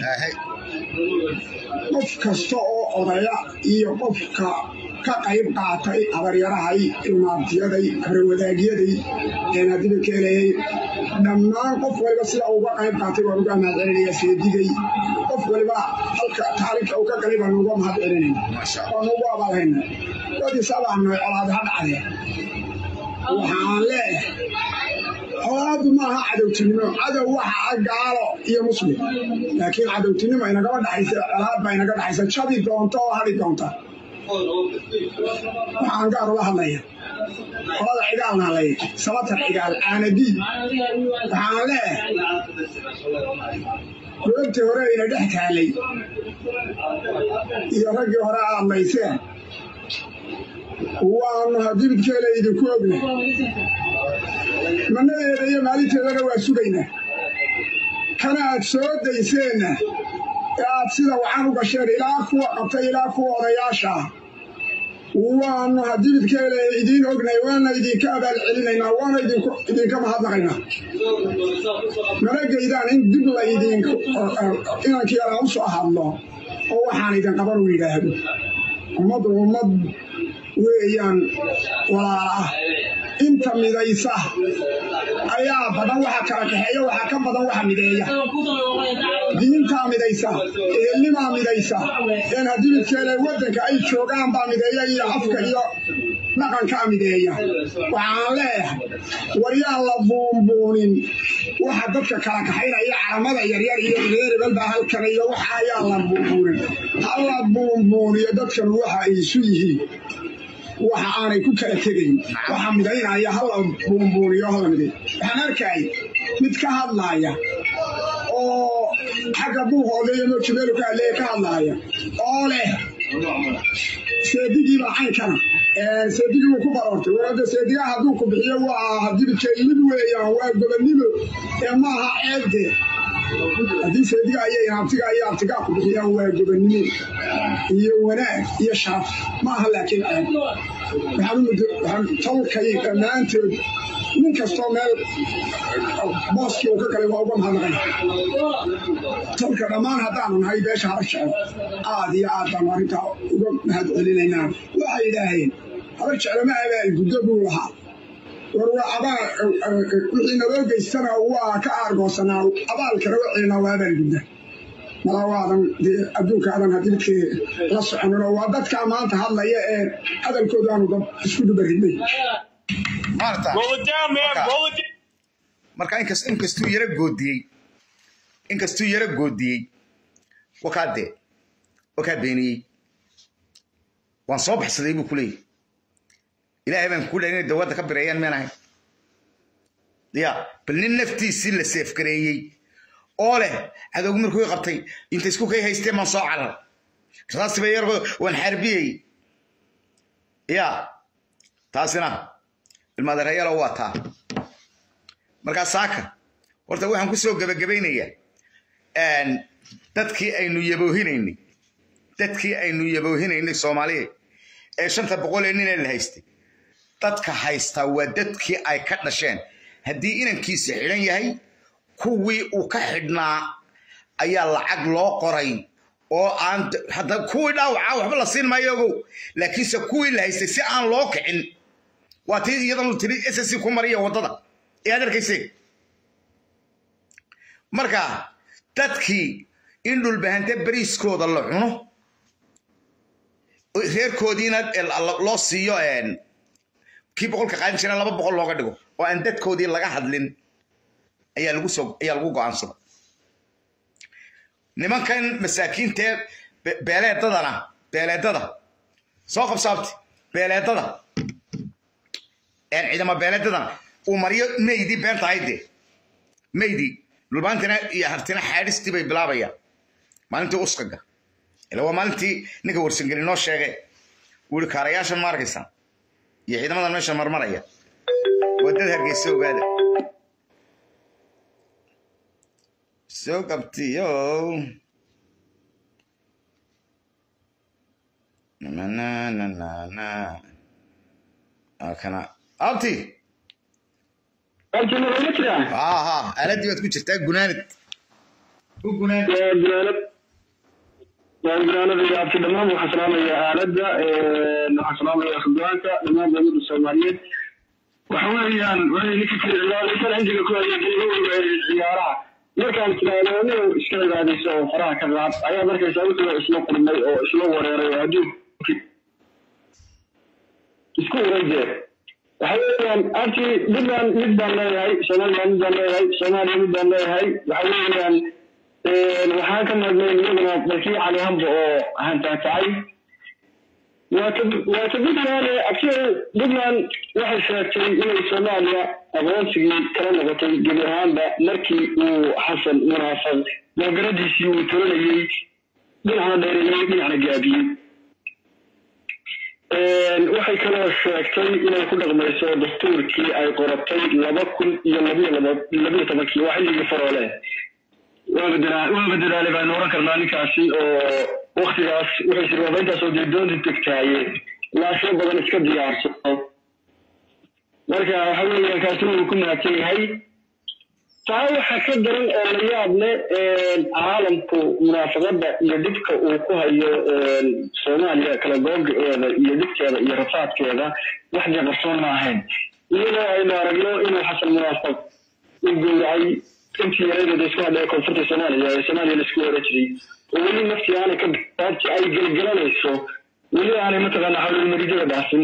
qof kasta oo odaya iyo qofka ka qayb qaatay abaryarahay ilmaabtiyaday abarwadaagiyaday ee naadid kale dhammaan qof waliba sida uga qayb qaatay waan uga mahad celinaya seedigay qof waliba halka taariikhda uu ka galay baan uga mahad celinayna waan ugu abaalhayna wadii sabaxno colaad ha dhacday waxaan leeyahay colaadu maaha cadowtinimo cadow waxa gaalo iyo muslim laakiin cadowtinimo inagama dhaxaysa colaad baa inaga dhaxaysa jabi doonto oo hadi doonta waxaan gaar ula hadlaya qolada cigaalna hadlaya sabatar cigaal aanadii waxaan leeyahay goobtii hore ina dhex taalay iyo raggii hore aadlayseen waanu hadibidkeela idinku ogna manadeeda iyo maalinteedana waa sugaynaa kana aad soo dayseenna ee aad sida wacan u gasheen ilaa kuwa qabtay ilaa kuwa odayaasha waanu hadibidkeela idiin ognay waana idinka abaal celinaynaa waana idinka mahadnaqaynaa mana geydaan in dib la idinku inankii ala u soo hadlo oo waxaan idin qaban u yidhaahdo ummaddu ummad weeyaan walaala ah inta midaysa ayaa badan waxa kala kaxeeya waxa ka badan waxa mideeya diinta midaysa ehelnimaa midaysa in hadibidkeela wadanka ay joogaan baa mideeya iyo afka iyo dhaqanka mideeya waxaan leeyahay waryaan la buunbuunin waxa dadka kala kaxaynaya calamada yaryar iyo reerbal baa halkan iyo waxa ayaa la buunbuunin halla buunbuuniyo dadkan waxa ay isu yihiin waxa aanay ku kala tegayn waxa midaynaya hal buunbuuniyo hal miday waxaan arkay mid ka hadlaya oo xagga buuhooda iyo mojibeelu ka hadlaya ka hadlaya oo leh seedigii baa caynkana seedigii wuu ku baroortay warada seedigaa hadduu ku bixiyo waa hadibidkeelid weeyaan waa gobonnimo ee maaha ceebde haddii seediga ayay abtiga iyo abtigaa ku bixiyaan waa gobonnimo iyo wanaag iyo sharaf maaha laakiin ceeb waxaan tolkay dhammaantood nin kastoo meel booskii uu ka galay waa uga mahadnaqay tolka dhammaan haddaanu nahay beesha haba jecel aad iyo aad baanu arrintaa uga mahad celinaynaa waxay yidhaaheen haba jeclo ma abaal guddo buu lahaa war waa abaal wixii naloo geystana waa ka aargoosanaa abaalkana waceena waa abaal gudda malawaadan dee adduunka adan hadibidkee la soconino waa dadkaa maanta hadlaya ee hadalkooda aanu dad isku dubaridnay marka inkastuu yara goodiyey inkastuu yara goodiyey wakaa dee wakaa beeniyey waan soo baxsaday buu ku leeyahy ilaahay baan ku leeyahay inay dawadda ka bireeyaan meen ahay ya bal nin naftiisii la seefgareeyey oo leh cadowgu markuu i qabtay inta isku kay haysteen maan soo carar rasaasiba yar waan xarbiyey ya taasina ilmaadareeyalo waa taa markaa saaka horta waxaan ku soo gebagabaynayaa dadkii aynu yaboohinaynay dadkii aynu yaboohinaynay soomaaliya ee shanta boqol ee nin ee la haystay dadka haysta waa dadkii ay ka dhasheen haddii inankiisa xidhan yahay kuwii uu ka xidhnaa ayaa lacag loo qoray oo aan hadda kuwii dhaawacaa waxba la siin maayo ogow laakiinse kuwii la haystay si aan loo kicin waa tii iyadan tiri s s ku mariya waddada ee aad arkaysay marka dadkii in dhulbahante bariiskooda la cuno reerkoodiina loo siiyo kii boqolka qaadan jira laba boqol looga dhigo oo aan dadkoodii laga hadlin ayaa lagu soo ayaa lagu go'aansada nimankan masaakiintee beeleedadana beeleedada soo qabsaabti beeleedada ciidama beeleedadana uu mariyo meydii beenta hayde meydii dhulbaantina iyo hartina xaadhistii bay bilaabayaan maalintii uskaga ila waa maalintii ninka warsangeli noo sheegay wuri kaarayaashan ma arkaysan iyo ciidamadan meesha marmaraya wadada hargeysa ogaada soo qabtiyo na na na na na kana abti ها ها أردي بتكون شفتها جنانت هو جنانت جنانت جنانت يا عبد الدمام وحسلام يا أردة وحسلام يا خدوانك دمام جميل السوماليين وحواليان وهي كتير لا لسه عندي كل زيارة مركان تلاقيه إشكال هذا الشيء فراغ كذا أيها مركان سويته اسمه قرني أو اسمه وريري هدي اسمه رجع وحواليان أنتي بدنا نبدأ لا هاي سنة نبدأ لا هاي سنة نبدأ لا هاي وحواليان وحاكم نبدأ بلكي عليهم أو هنتا تعي وتبدأ هذا أكثر بدنا واحد شاكي إلى الصوماليا أبوانسي كلام نغطي جميعان مركي وحسن مرافض وقردسي وتولي من هذا داري من على قابي waxay kala sheegtay inay ku dhaqmayso dastuurkii ay qoratay laba kun iyo laba tobankii waa xilligii faroole waa bedelaa waa bedelaa baan oran karnaa ninkaasi oo waqtigaas waxay sirwaadaynta soo jeedoonta tagtaaye laasho badan iska diyaarso marka waxa weeyaan kaasi uu ku maatay yahay taa waxa ka daran oo la yaab leh caalamku munaafaqada iyo dibka uu ku hayo Soomaaliya kala go'geeda iyo dibkeeda iyo rafaadkeeda wax jabsan ma ahayn iyadoo ay aragno inuu xasan munaafaq uu gowracay intii yareeyay isku hadlay koonfurta Soomaaliya ee Soomaaliya isku wareejiyay weli nafti aan ka baabti ay galgalanayso weli aan mataqaana xawil maridada dhaasin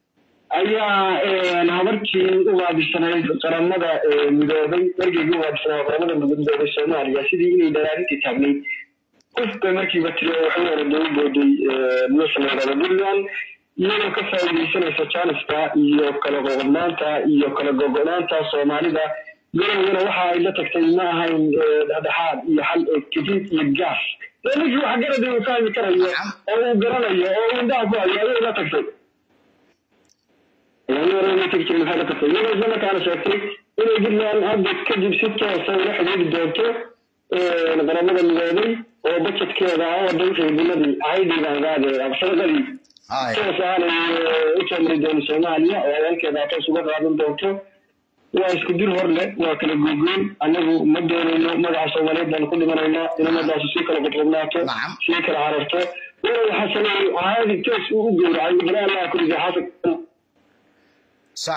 ayaa habartii u waabisanayd qaramada midoobay markii ugu waabisanayd qaramada midoobay Soomaaliya sidii inay daraarintii taagnay qofka markii batiriyo wuxuu wareegay booday national Buntland iyadoo ka faa'iideysanaysa Janiska iyo kala go'naanta iyo kala go'naanta Soomaalida galowna waxa ay la tagtay ma ahayn dhexdhexaad iyo xal kadib iyo gaas laakiin waxa garad uu fahmi karayo oo uu garanayo oo uu indhaha ku hayo ayuu la tagtay يعني أنا تكتب من هذا التفصيل إذا ما كان شاكري إنه قلنا أن هذا كذب ستة وصار حدود الدكتور نقرأ المدني وبكت كذا ودوش البلدي عادي بعد هذا أبصر غري كيف أنا أتمنى الدولة الصومالية وأنا كذا توصل هذا الدكتور وأسكدير هرله وكل جوجل أنه مدة إنه مدة الصومالية بين كل من هنا إنه مدة السيكل بطلناته سيكل عرفته وحسن هذه كيس وجود عادي بلا لا كل ذي حاسب صح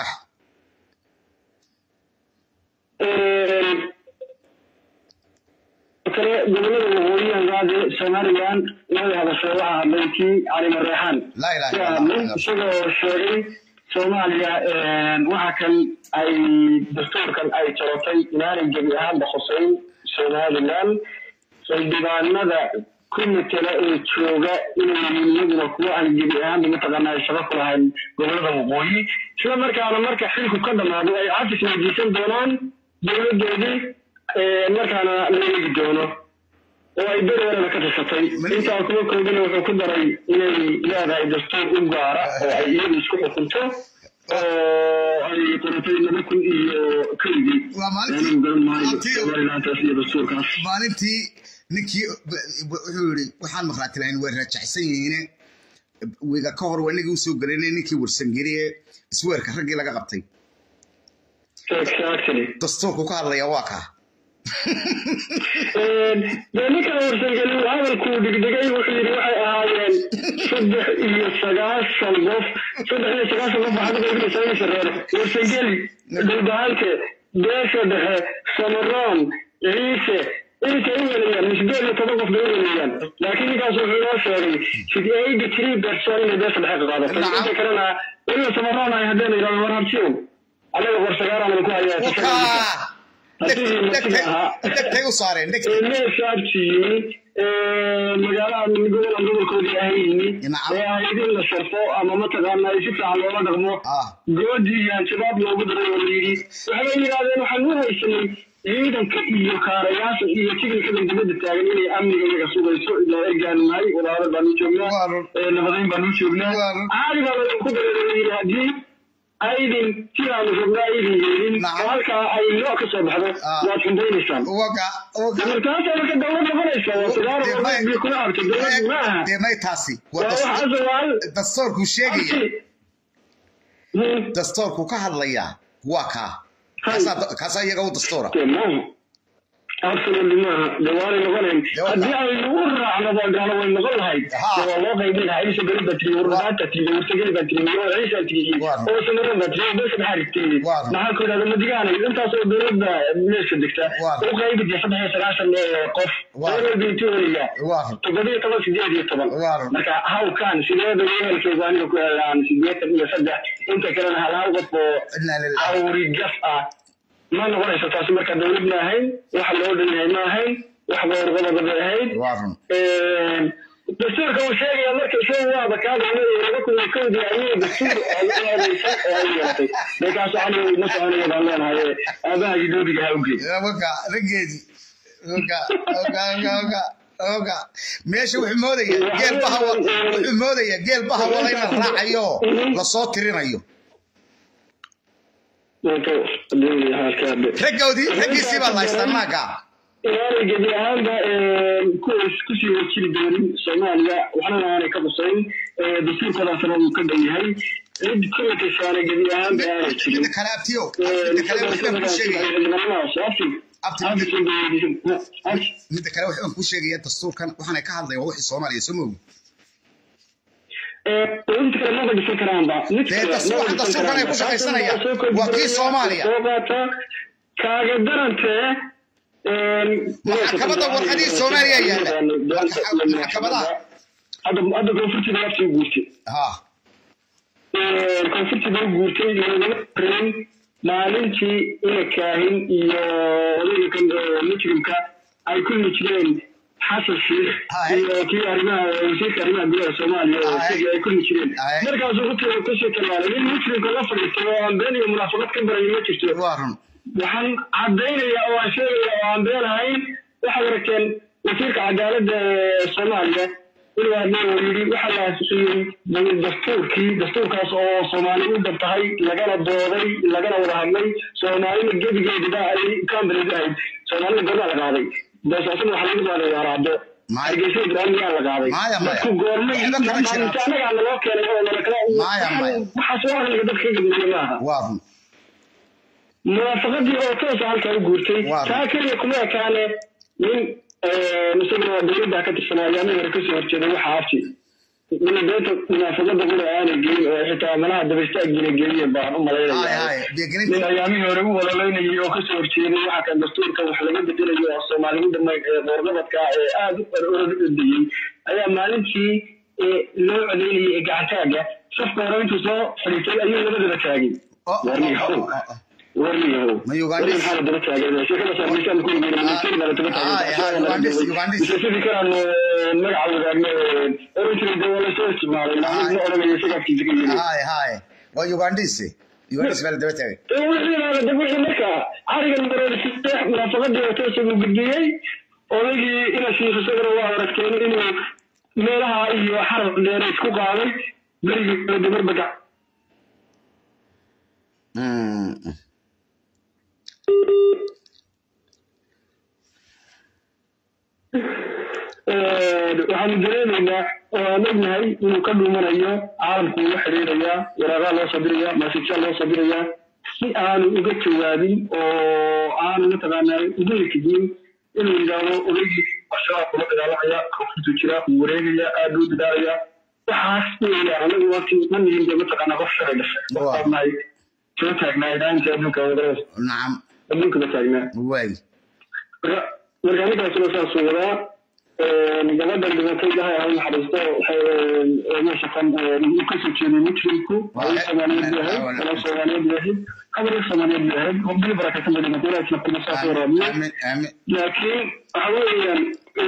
كره جمله وهي هذا سماريان وهذا شواها بيتي علي مريحان لا اله الا الله شو شيء سوماليا waxa kan ay dastuurkan ay taratay inaan jabi ahaan baxsay Soomaaliland saydibaanada كل تلاقي شوجا إنه يجوا كوا عن جبهان بمتقنا الشباب كلهم قبلنا مقوي شو مركز على مركز حلو كذا ما هو عارف شو جيسون دونان دولة دولة مركز على اللي جدونه ويدور ولا كذا شيء أنت أقول كلنا وكذا رأي إن لا هذا الدستور إمبارح يجي يسكت كنتو أي كنتين نكون كذي مالتي ninkii wuxuu yiri waxaan maqlaatay in way raajacsan yihiin wiiga ka hor wanaga uu soo gareynay ninkii warsan gariye isweerka ragii laga qabtay exactly dastuurku ka hadlaya waa ka ee ninka warsan gariye hadalku digdigay wuxuu yiri waxay ahaayeen saddex iyo sagaashan qof saddex iyo sagaashan qof hadda ay soo saareen warsan gariye dalbaalka beesha dhexe Samaroon ciise إنت أولياً مش بين تضغط بأولياً لكن إذا سوينا شيء في أي بتري برسالة بس الحقيقة هذا فإذا كنا إنه سمرنا يهدينا إلى المرام شيء على الغرسجارة من كل هذه نكتة وصارين نكتة ليش أبتي مجالا نقول نقول كل هاي هاي الشرطة أما مثلا ما يشوف على ولا دغمو جودي يعني شباب لو بدروا يولي وهذا هذا نحنوها الشيء إذا كذي كارياس إذا كذي كذي جبت التعليم أمني إذا سوى سوى إذا إرجعنا معي ولا هذا بنوشنا نبغين بنوشنا عارف هذا الكبر اللي هذي أيدين كذا نشوفنا أيدين وهالك أي نوع كسب هذا لا تنتهي نشان وقع وقع مرتاح أنا كدولة فريسة وصغار بيكون عارف كدولة ما ما يتحسي دستور كوشيجي دستور كوكهر ليا واقع كاسا كاسا يجاو دستورة absolutely maaha dawaari noqonayn haddii aynu u raacno baagaalo way noqon lahayd waa loo qaybin lahaa ciise beri batri urbaata tiri urtageli batri oo ciise tiri oo samara batri oo bas maxarigtay maxaa ku yidhahda madigaana intaas oo dowladda meesha degta u qaybiyay saddex iyo sagaashan qof dowladda toddoba iyo toban sideed iyo toban marka hawkaan sideeda weelkeeda aniga ku helaan sideetan iyo saddex inta kalena hal hal qof oo awri gaf ah ما نقول شو تاسو مركز دولة ما هين واحد لورد اللي ما هين واحد لورد غلط اللي هين دستور كم شيء يا مركز شو هو بكاد عليه يقول يكون يعني دستور هذا شيء لكن عشان مش أنا يبغون هاي هذا يدور بيجاوبي وكا رجيزي وكا وكا وكا وكا ماشي وحمودية جيل بها وحمودية جيل بها والله ما راح أيوه لصوت ترين أيوه رجودي رجي سيب الله يستمعك. يعني جدي هذا كويس كوسي وكيل دوري سوماليا وحنا أنا كبصين بصير كذا سنة وكذا هاي رد كل كشارة جدي هذا. إذا كلامتيو إذا كلام كل شيء. إذا كلام كل شيء الدستور كان وحنا كهذا يروح الصومالي يسموه. وانت كلام ما بيصير كلام بقى الدستور الدستور كان يكون شيء سنة يا وكيل صوماليا كاقدر انت محكمة والحديث صوماليا يا محكمة هذا هذا كونفرتي ده في غوتي ها كونفرتي ده غوتي يعني برين مالنتي إلى كاهن يا كان مجرمك أي كل مجرم حصل شيء كي أرجع وشيء أرجع بيا سوماليا شيء كل مجرم مركز غوتي كشيء كمان لين مجرم كلا فرق كمان بيني ومنافقات كم برا يمشي waxaan cadeynaya oo aan sheegaya oo aan beenahay waxa warkeen wasiirka cadaaladda Soomaaliya inuu hadlay yiri waxa la xasuusiyay dastuurkii dastuurkaas oo Soomaaliya u dhabtahay lagana dooday lagana wada hadlay Soomaaliya gebigeeda ay kambalay Soomaaliya go'aan la qaaday dastuurka waxa lagu qaaday yaraado maaygeesho Ibraahim la qaaday ku goormay inta anaga loo keenay oo la kala waxa soo hadlay dadka gudbiyay waaw موافقتي أو توصل على كوجورتي لكن يكون كان من مثلا دولة كانت الصناعية من ركوز مرتين وحافتي من البيت موافقة بقول أنا جي حتى منها دبستة جيني جيني بعضهم ملايين من أيامي هربوا ولا لين يجوا كوز مرتين وحكى الدستور كان حلقة بدينا يجوا الصوماليين لما مرغبت كا آد أرد الدين أيام ما نمشي نوع اللي قاعد شوف قررت صو حريتي أيام ولا بدنا تاجي ورني هو ورني ما يوغاندي حاله درت على شيء كذا صار مثال كل من المثال على تبع اه يوغاندي يوغاندي في كان نعود على اورينتي دوله سويس ما لا انا ما شيء كذا هاي هاي ويوغاندي سي يوغاندي ولا دبت عليه انا دبي لك عارف المره الستة من فقد توصل بالجديه اوريدي الى شيء صغير واركين انه meelaha iyo xarab dheer isku qaaday bariga dumar baga waxaan dareemaynaa oo nagnahay inuu ka dhumanayo caalamku uu xiriirayaa waraaqa loo sabiraya maasijka loo sabiraya si aanu uga jawaabin oo aanu mataqaanaa ugu likidin inuu yidhaahdo odaygii basharaa kula dagaalamaya konfurtu jira wareegaya aad u dadaalaya waxaas weeyaa anagu waqti ma nihin dee mataqaanaa qof shalay dhashay soo taagnaa idaanka adduunka wadarees nacam adduunka ma taagnaa waay marka ninkaasuna saasuu wadaa gabadhan dhibatay ilahay ha naxariisto meesha kan u kasoo jeeday mujrimku ala soomaaliyeed yahay ala soomaaliyeed yahay qabriga soomaaliyeed yahay hobdii barakaysan bay dhimatay ilahay isna kuma saas waraabiyo laakiin waxa weeyaan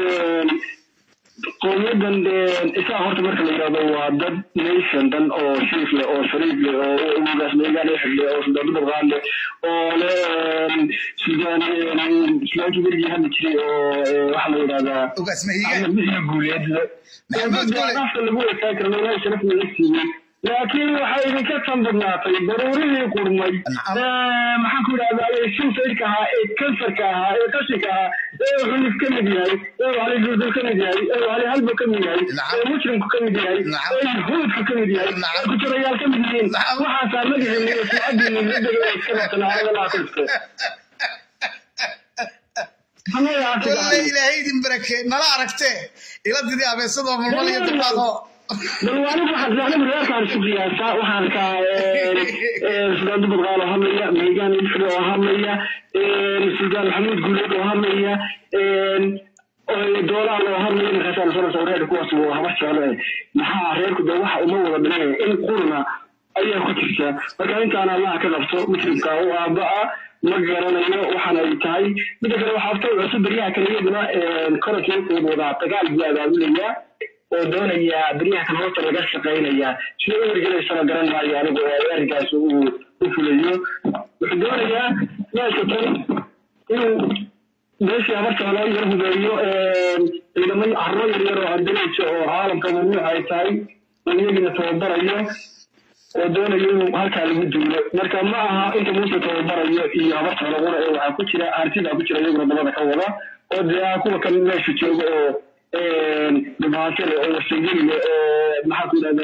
qowmiyadan isaa horta marka la yidhahdo waa dad nation dan oo shiif leh oo shariif leh oo ugaas meegaan exid leh oo sudaan dabqaan leh oo le sudaan islaamkii berigii hadli jiray oo waxaa la yidhahdaa ugaas mahiga iyo guuleed maxamed guule nafta lagu ekaan karna ilahay sharafna la siiyey laakiin waxay idinka tan badnaatay daruurihii qurmay maxaan ku idhahdaa suusaydka ahaa ee kansarka ahaa ee qashinka ahaa ee xulif ka mid yahay ee cali duldul ka mid yahay ee cali halba ka mid yahay ee muslimku ka mid yahay ee yahuudku ka mid yahay ee kujirayaal ka mid yihiin waxaasaa madaxiina iyo sumcadiina la degay iska noqtan anaga laa kristo والله إلهي دين بركة نلا عرفته إلى تدي أبي صدق من مالي تبعه بالوالد واحد يعني بريء كان سقيا سا وحنا كا سجاد بقالة همية ميجان الفلو همية سجاد محمود قلود همية دولار همية من خسارة صورة صورة كواس وهمش على محا غير كده واحد أمور بنيه إن قلنا أي كتيسة فكان كان الله كذا بصوت مثل كاو أباء مجرنا يو وحنا يتاي بدك لو حاطين عصب بريء كان يبنا الكرة كيف وضع تقال جاء قالوا ودون يا بريها كان هو تلقى شقينيا شنو يرجع يسمع قرن ما يعني يرجع سو وفليو ودون يا ناس كان إنه بس يا مرت على يرجع بيو إذا من أروي يرجع عندنا شو عالم كمان هاي تاي من يجي نتوبر أيه ودون يوم هالك على الوجود مركب معها أنت مو تتوبر أيه يا مرت على غورة أو كتير أرتيب أو كتير يوم ربنا كولا وده أكون كم ناس يشوفوا بمعاشر أو السجل محاكم هذا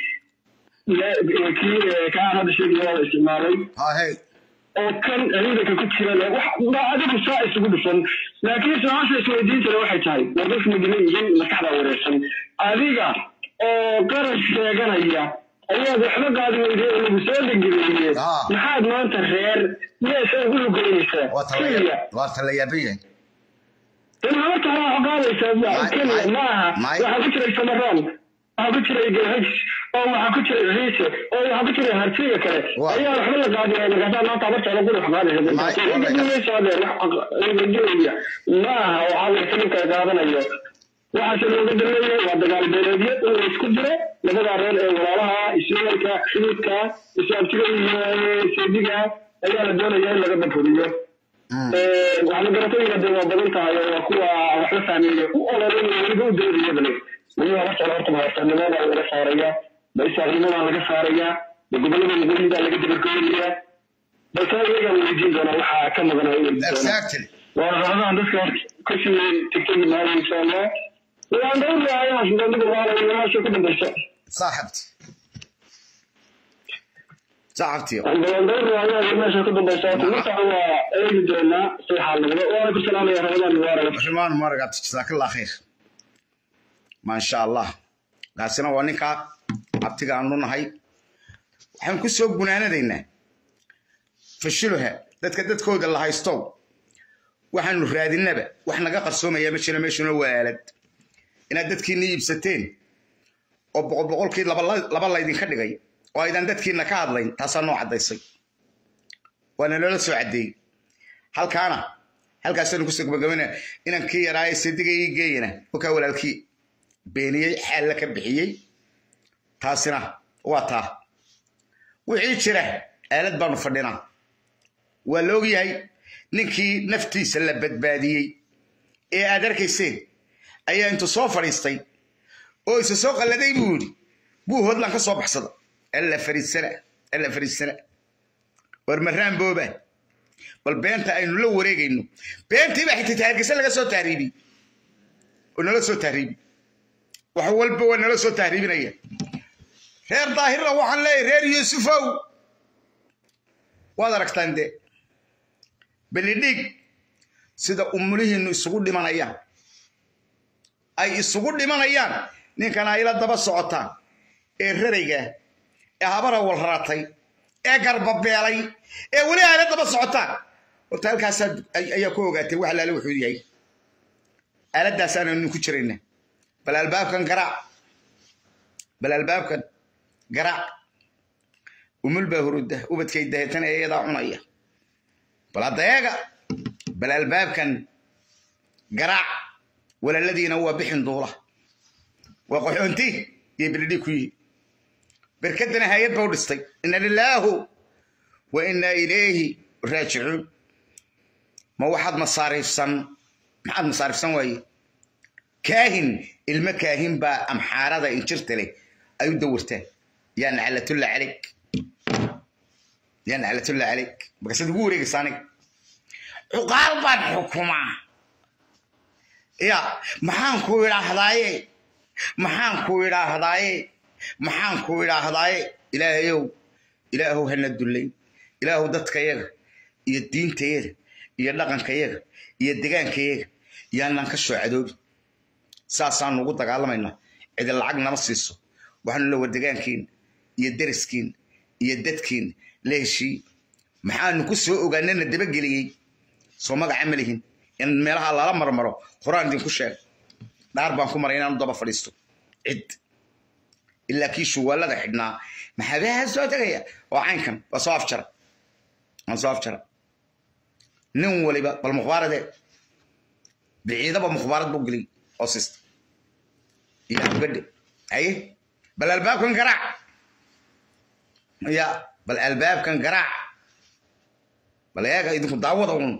كي كان هذا الشيء هو الاستعماري ها هي كان عندك كنت شغله ما عندك السائل تقول فن لكن ساعات السعوديين ترى واحد جاي وظيفة مدنيين مكحلة ورسم هذيك قرش جناية أيها الحلقة قاعد يقول بسؤال الجنيه لحد ما أنت خير ليش يقولوا جنيه وطلع وطلع يبيه أنا ترى قال يسمع كلمة معها وحكيت لك سمران حكيت لك جهش أو حكيت لك عيش أو حكيت لك هرتية كذا أيه الحمد لله قاعد يعني قاعد ما تعبت على كل حاجة هذا ليش هذا الجوية معها وعلى كلمة قاعدنا اليوم وعشان يقدر لي وعند قال بلدية ويسكتره لما قال وراها يسويك شنوك يسوي كذا سيدك أيه الدولة جاي لقد بقوليه waxaan garatay inay dawlad badan tahay oo kuwa wax la fahmiyay oo ololay weliba doodiyay bale weliba wax kale horta maastanimada laga saaraya baysaaqnimada laga saaraya gobolada muhiimada laga dibadgooyaya balse iyaga wajin doona waxa ka maqnaa exactly waa raadaan dadka ka shaqeeya tiktok maalinta insha Allah waan doonayaa in aan dad walaalo iyo shaqo ku dambayso صاحبتي صاحبتي عندنا دور على ماشي كده بساط وقطع هو ايدنا في حال وانا بالسلامه يا رمضان مبارك رمضان مبارك جزاك الله خير ما شاء الله قاسنا وانك عبتي aanu nahay waxaan ku soo gunaanadeena fashiluha dadka dadkooda la haysto waxaanu raadinaba wax naga qarsoomaya ma jiro meeshuna waalad inaad dadkiina iibsateen oo boqol boqolkii laba laba la idin ka dhigay oo aydan dadkiina ka hadlayn taas noo cadaysay waana loo soo cadeeyay halkaana halkaas aanu ku soo gabagabana inaan ka yaraay sidigay geeyna oo ka walaalkii beeniyay xal ka bixiyay taasina waa taa wixii jira aalad baanu fadhinaa waa loo yahay ninkii naftiisa la badbaadiyay ee aad arkayseen ayaa intuu soo fariistay oo isa soo qaladay buu yiri buu hodlan ka soo baxsada إلا فريسنا إلا فريسنا ورمران بوبا والبنت أنو لو وريجي إنه بنت يبقى حتى تهرج سلقة صوت تهريبي ونلا صوت تهريبي وحول بو ونلا صوت تهريبي نيا غير ظاهر روح الله غير يوسفو وهذا ركتان ده بالليك سيدا أمره إنه يسقط لمن أيام أي يسقط لمن أيام نكنا إلى دبا صوتان الرجال هابر أول راتي أقرب بيالي ولا أنا دبا صوتان قلت لك هسد أي كوجاتي وحلا له حديي أنا داسان إنه كشرينا بل الباب كان قرع بل الباب كان قرع ومل بهرده وبتكيد ده تنا يدا عناية بل الضيقة بل الباب كان قرع ولا الذي نوى بحن دوله وقحونتي يبرديكوي بركدنا هايد بودستي إن لله وإنا إليه راجعون ما واحد مصاريف سن ما حد مصاريف سن وي كاهن المكاهن با أم حارة إن شرت لي أيو دورته يعني على تلا عليك يعني على تلا عليك بس تقولي قصانك عقال بان حكومة يا محان كويرا هداي محان كويرا هداي محان كويرا هداي إلهيو إلهو هن الدلين إلهو دتك يغ iyo diinteeda iyo dhaqankayaga iyo deegaankayaga yaanaan ka soo cadoobi saasaan ugu dagaalamaynaa cid lacag nama siiso waxaanu la wadaagaankiin iyo deriskiin iyo dadkiin leeshii maxaanu ku soo ogaanana dabageliyey soo magaca ma lihin in meelaha lala marmaro quraan idinku sheeg dhaar baan ku maray inaan daba fadhiisto cid ilaa kii shuwaalada xidhnaa maxaa soo tagaya oo caynkan waa soo afjara aan soo afjara nin waliba bal mukhbaarade biciidaba mukhbaarad buu geliyey oo sista ilaa gadhe aye bal albaabkan garaac ya bal albaabkan garaac bal eega idinku daawada un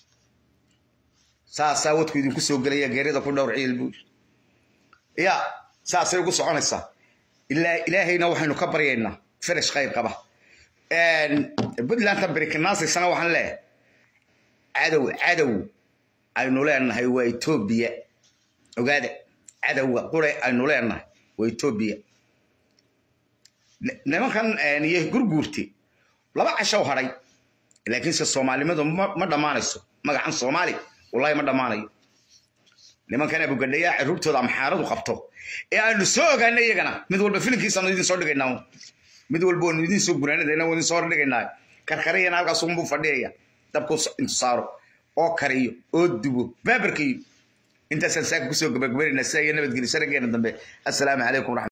saasaa wadku idinku soo gelaya geerida ku dhowr ciil buu ya saasay ugu soconaysaa ilaa ilaahayna waxaynu ka baryaynaa farash qayb qaba puntlandta birikanaasisana waxaan leeyahay cadow cadow aynu leenahay waa etoobiya ogaada cadowga qure aynu leenahay waa etoobiya nimankan iyo gurguurti laba casho haray laakiinse soomaalimadu ma dhammaanayso magacan soomaali wallahi ma dhammaanayo nimankan abugadhaya cirubtooda maxaaradu qabto ee aynu soo ogaanay iyagana mid walba filimkiisaanu idin soo dhigaynaa mid walba waanu idin soo gunaanadayna waanu idin soo dhigaynaa karkariyana halkaas unbuu fadhiyaya dabku intu saaro oo kariyo oo dubo baabarkiyo intaasaan saaka kusoo gabagabaynayna si ay nabadgeliso raggeena dambe assalaamu calaykum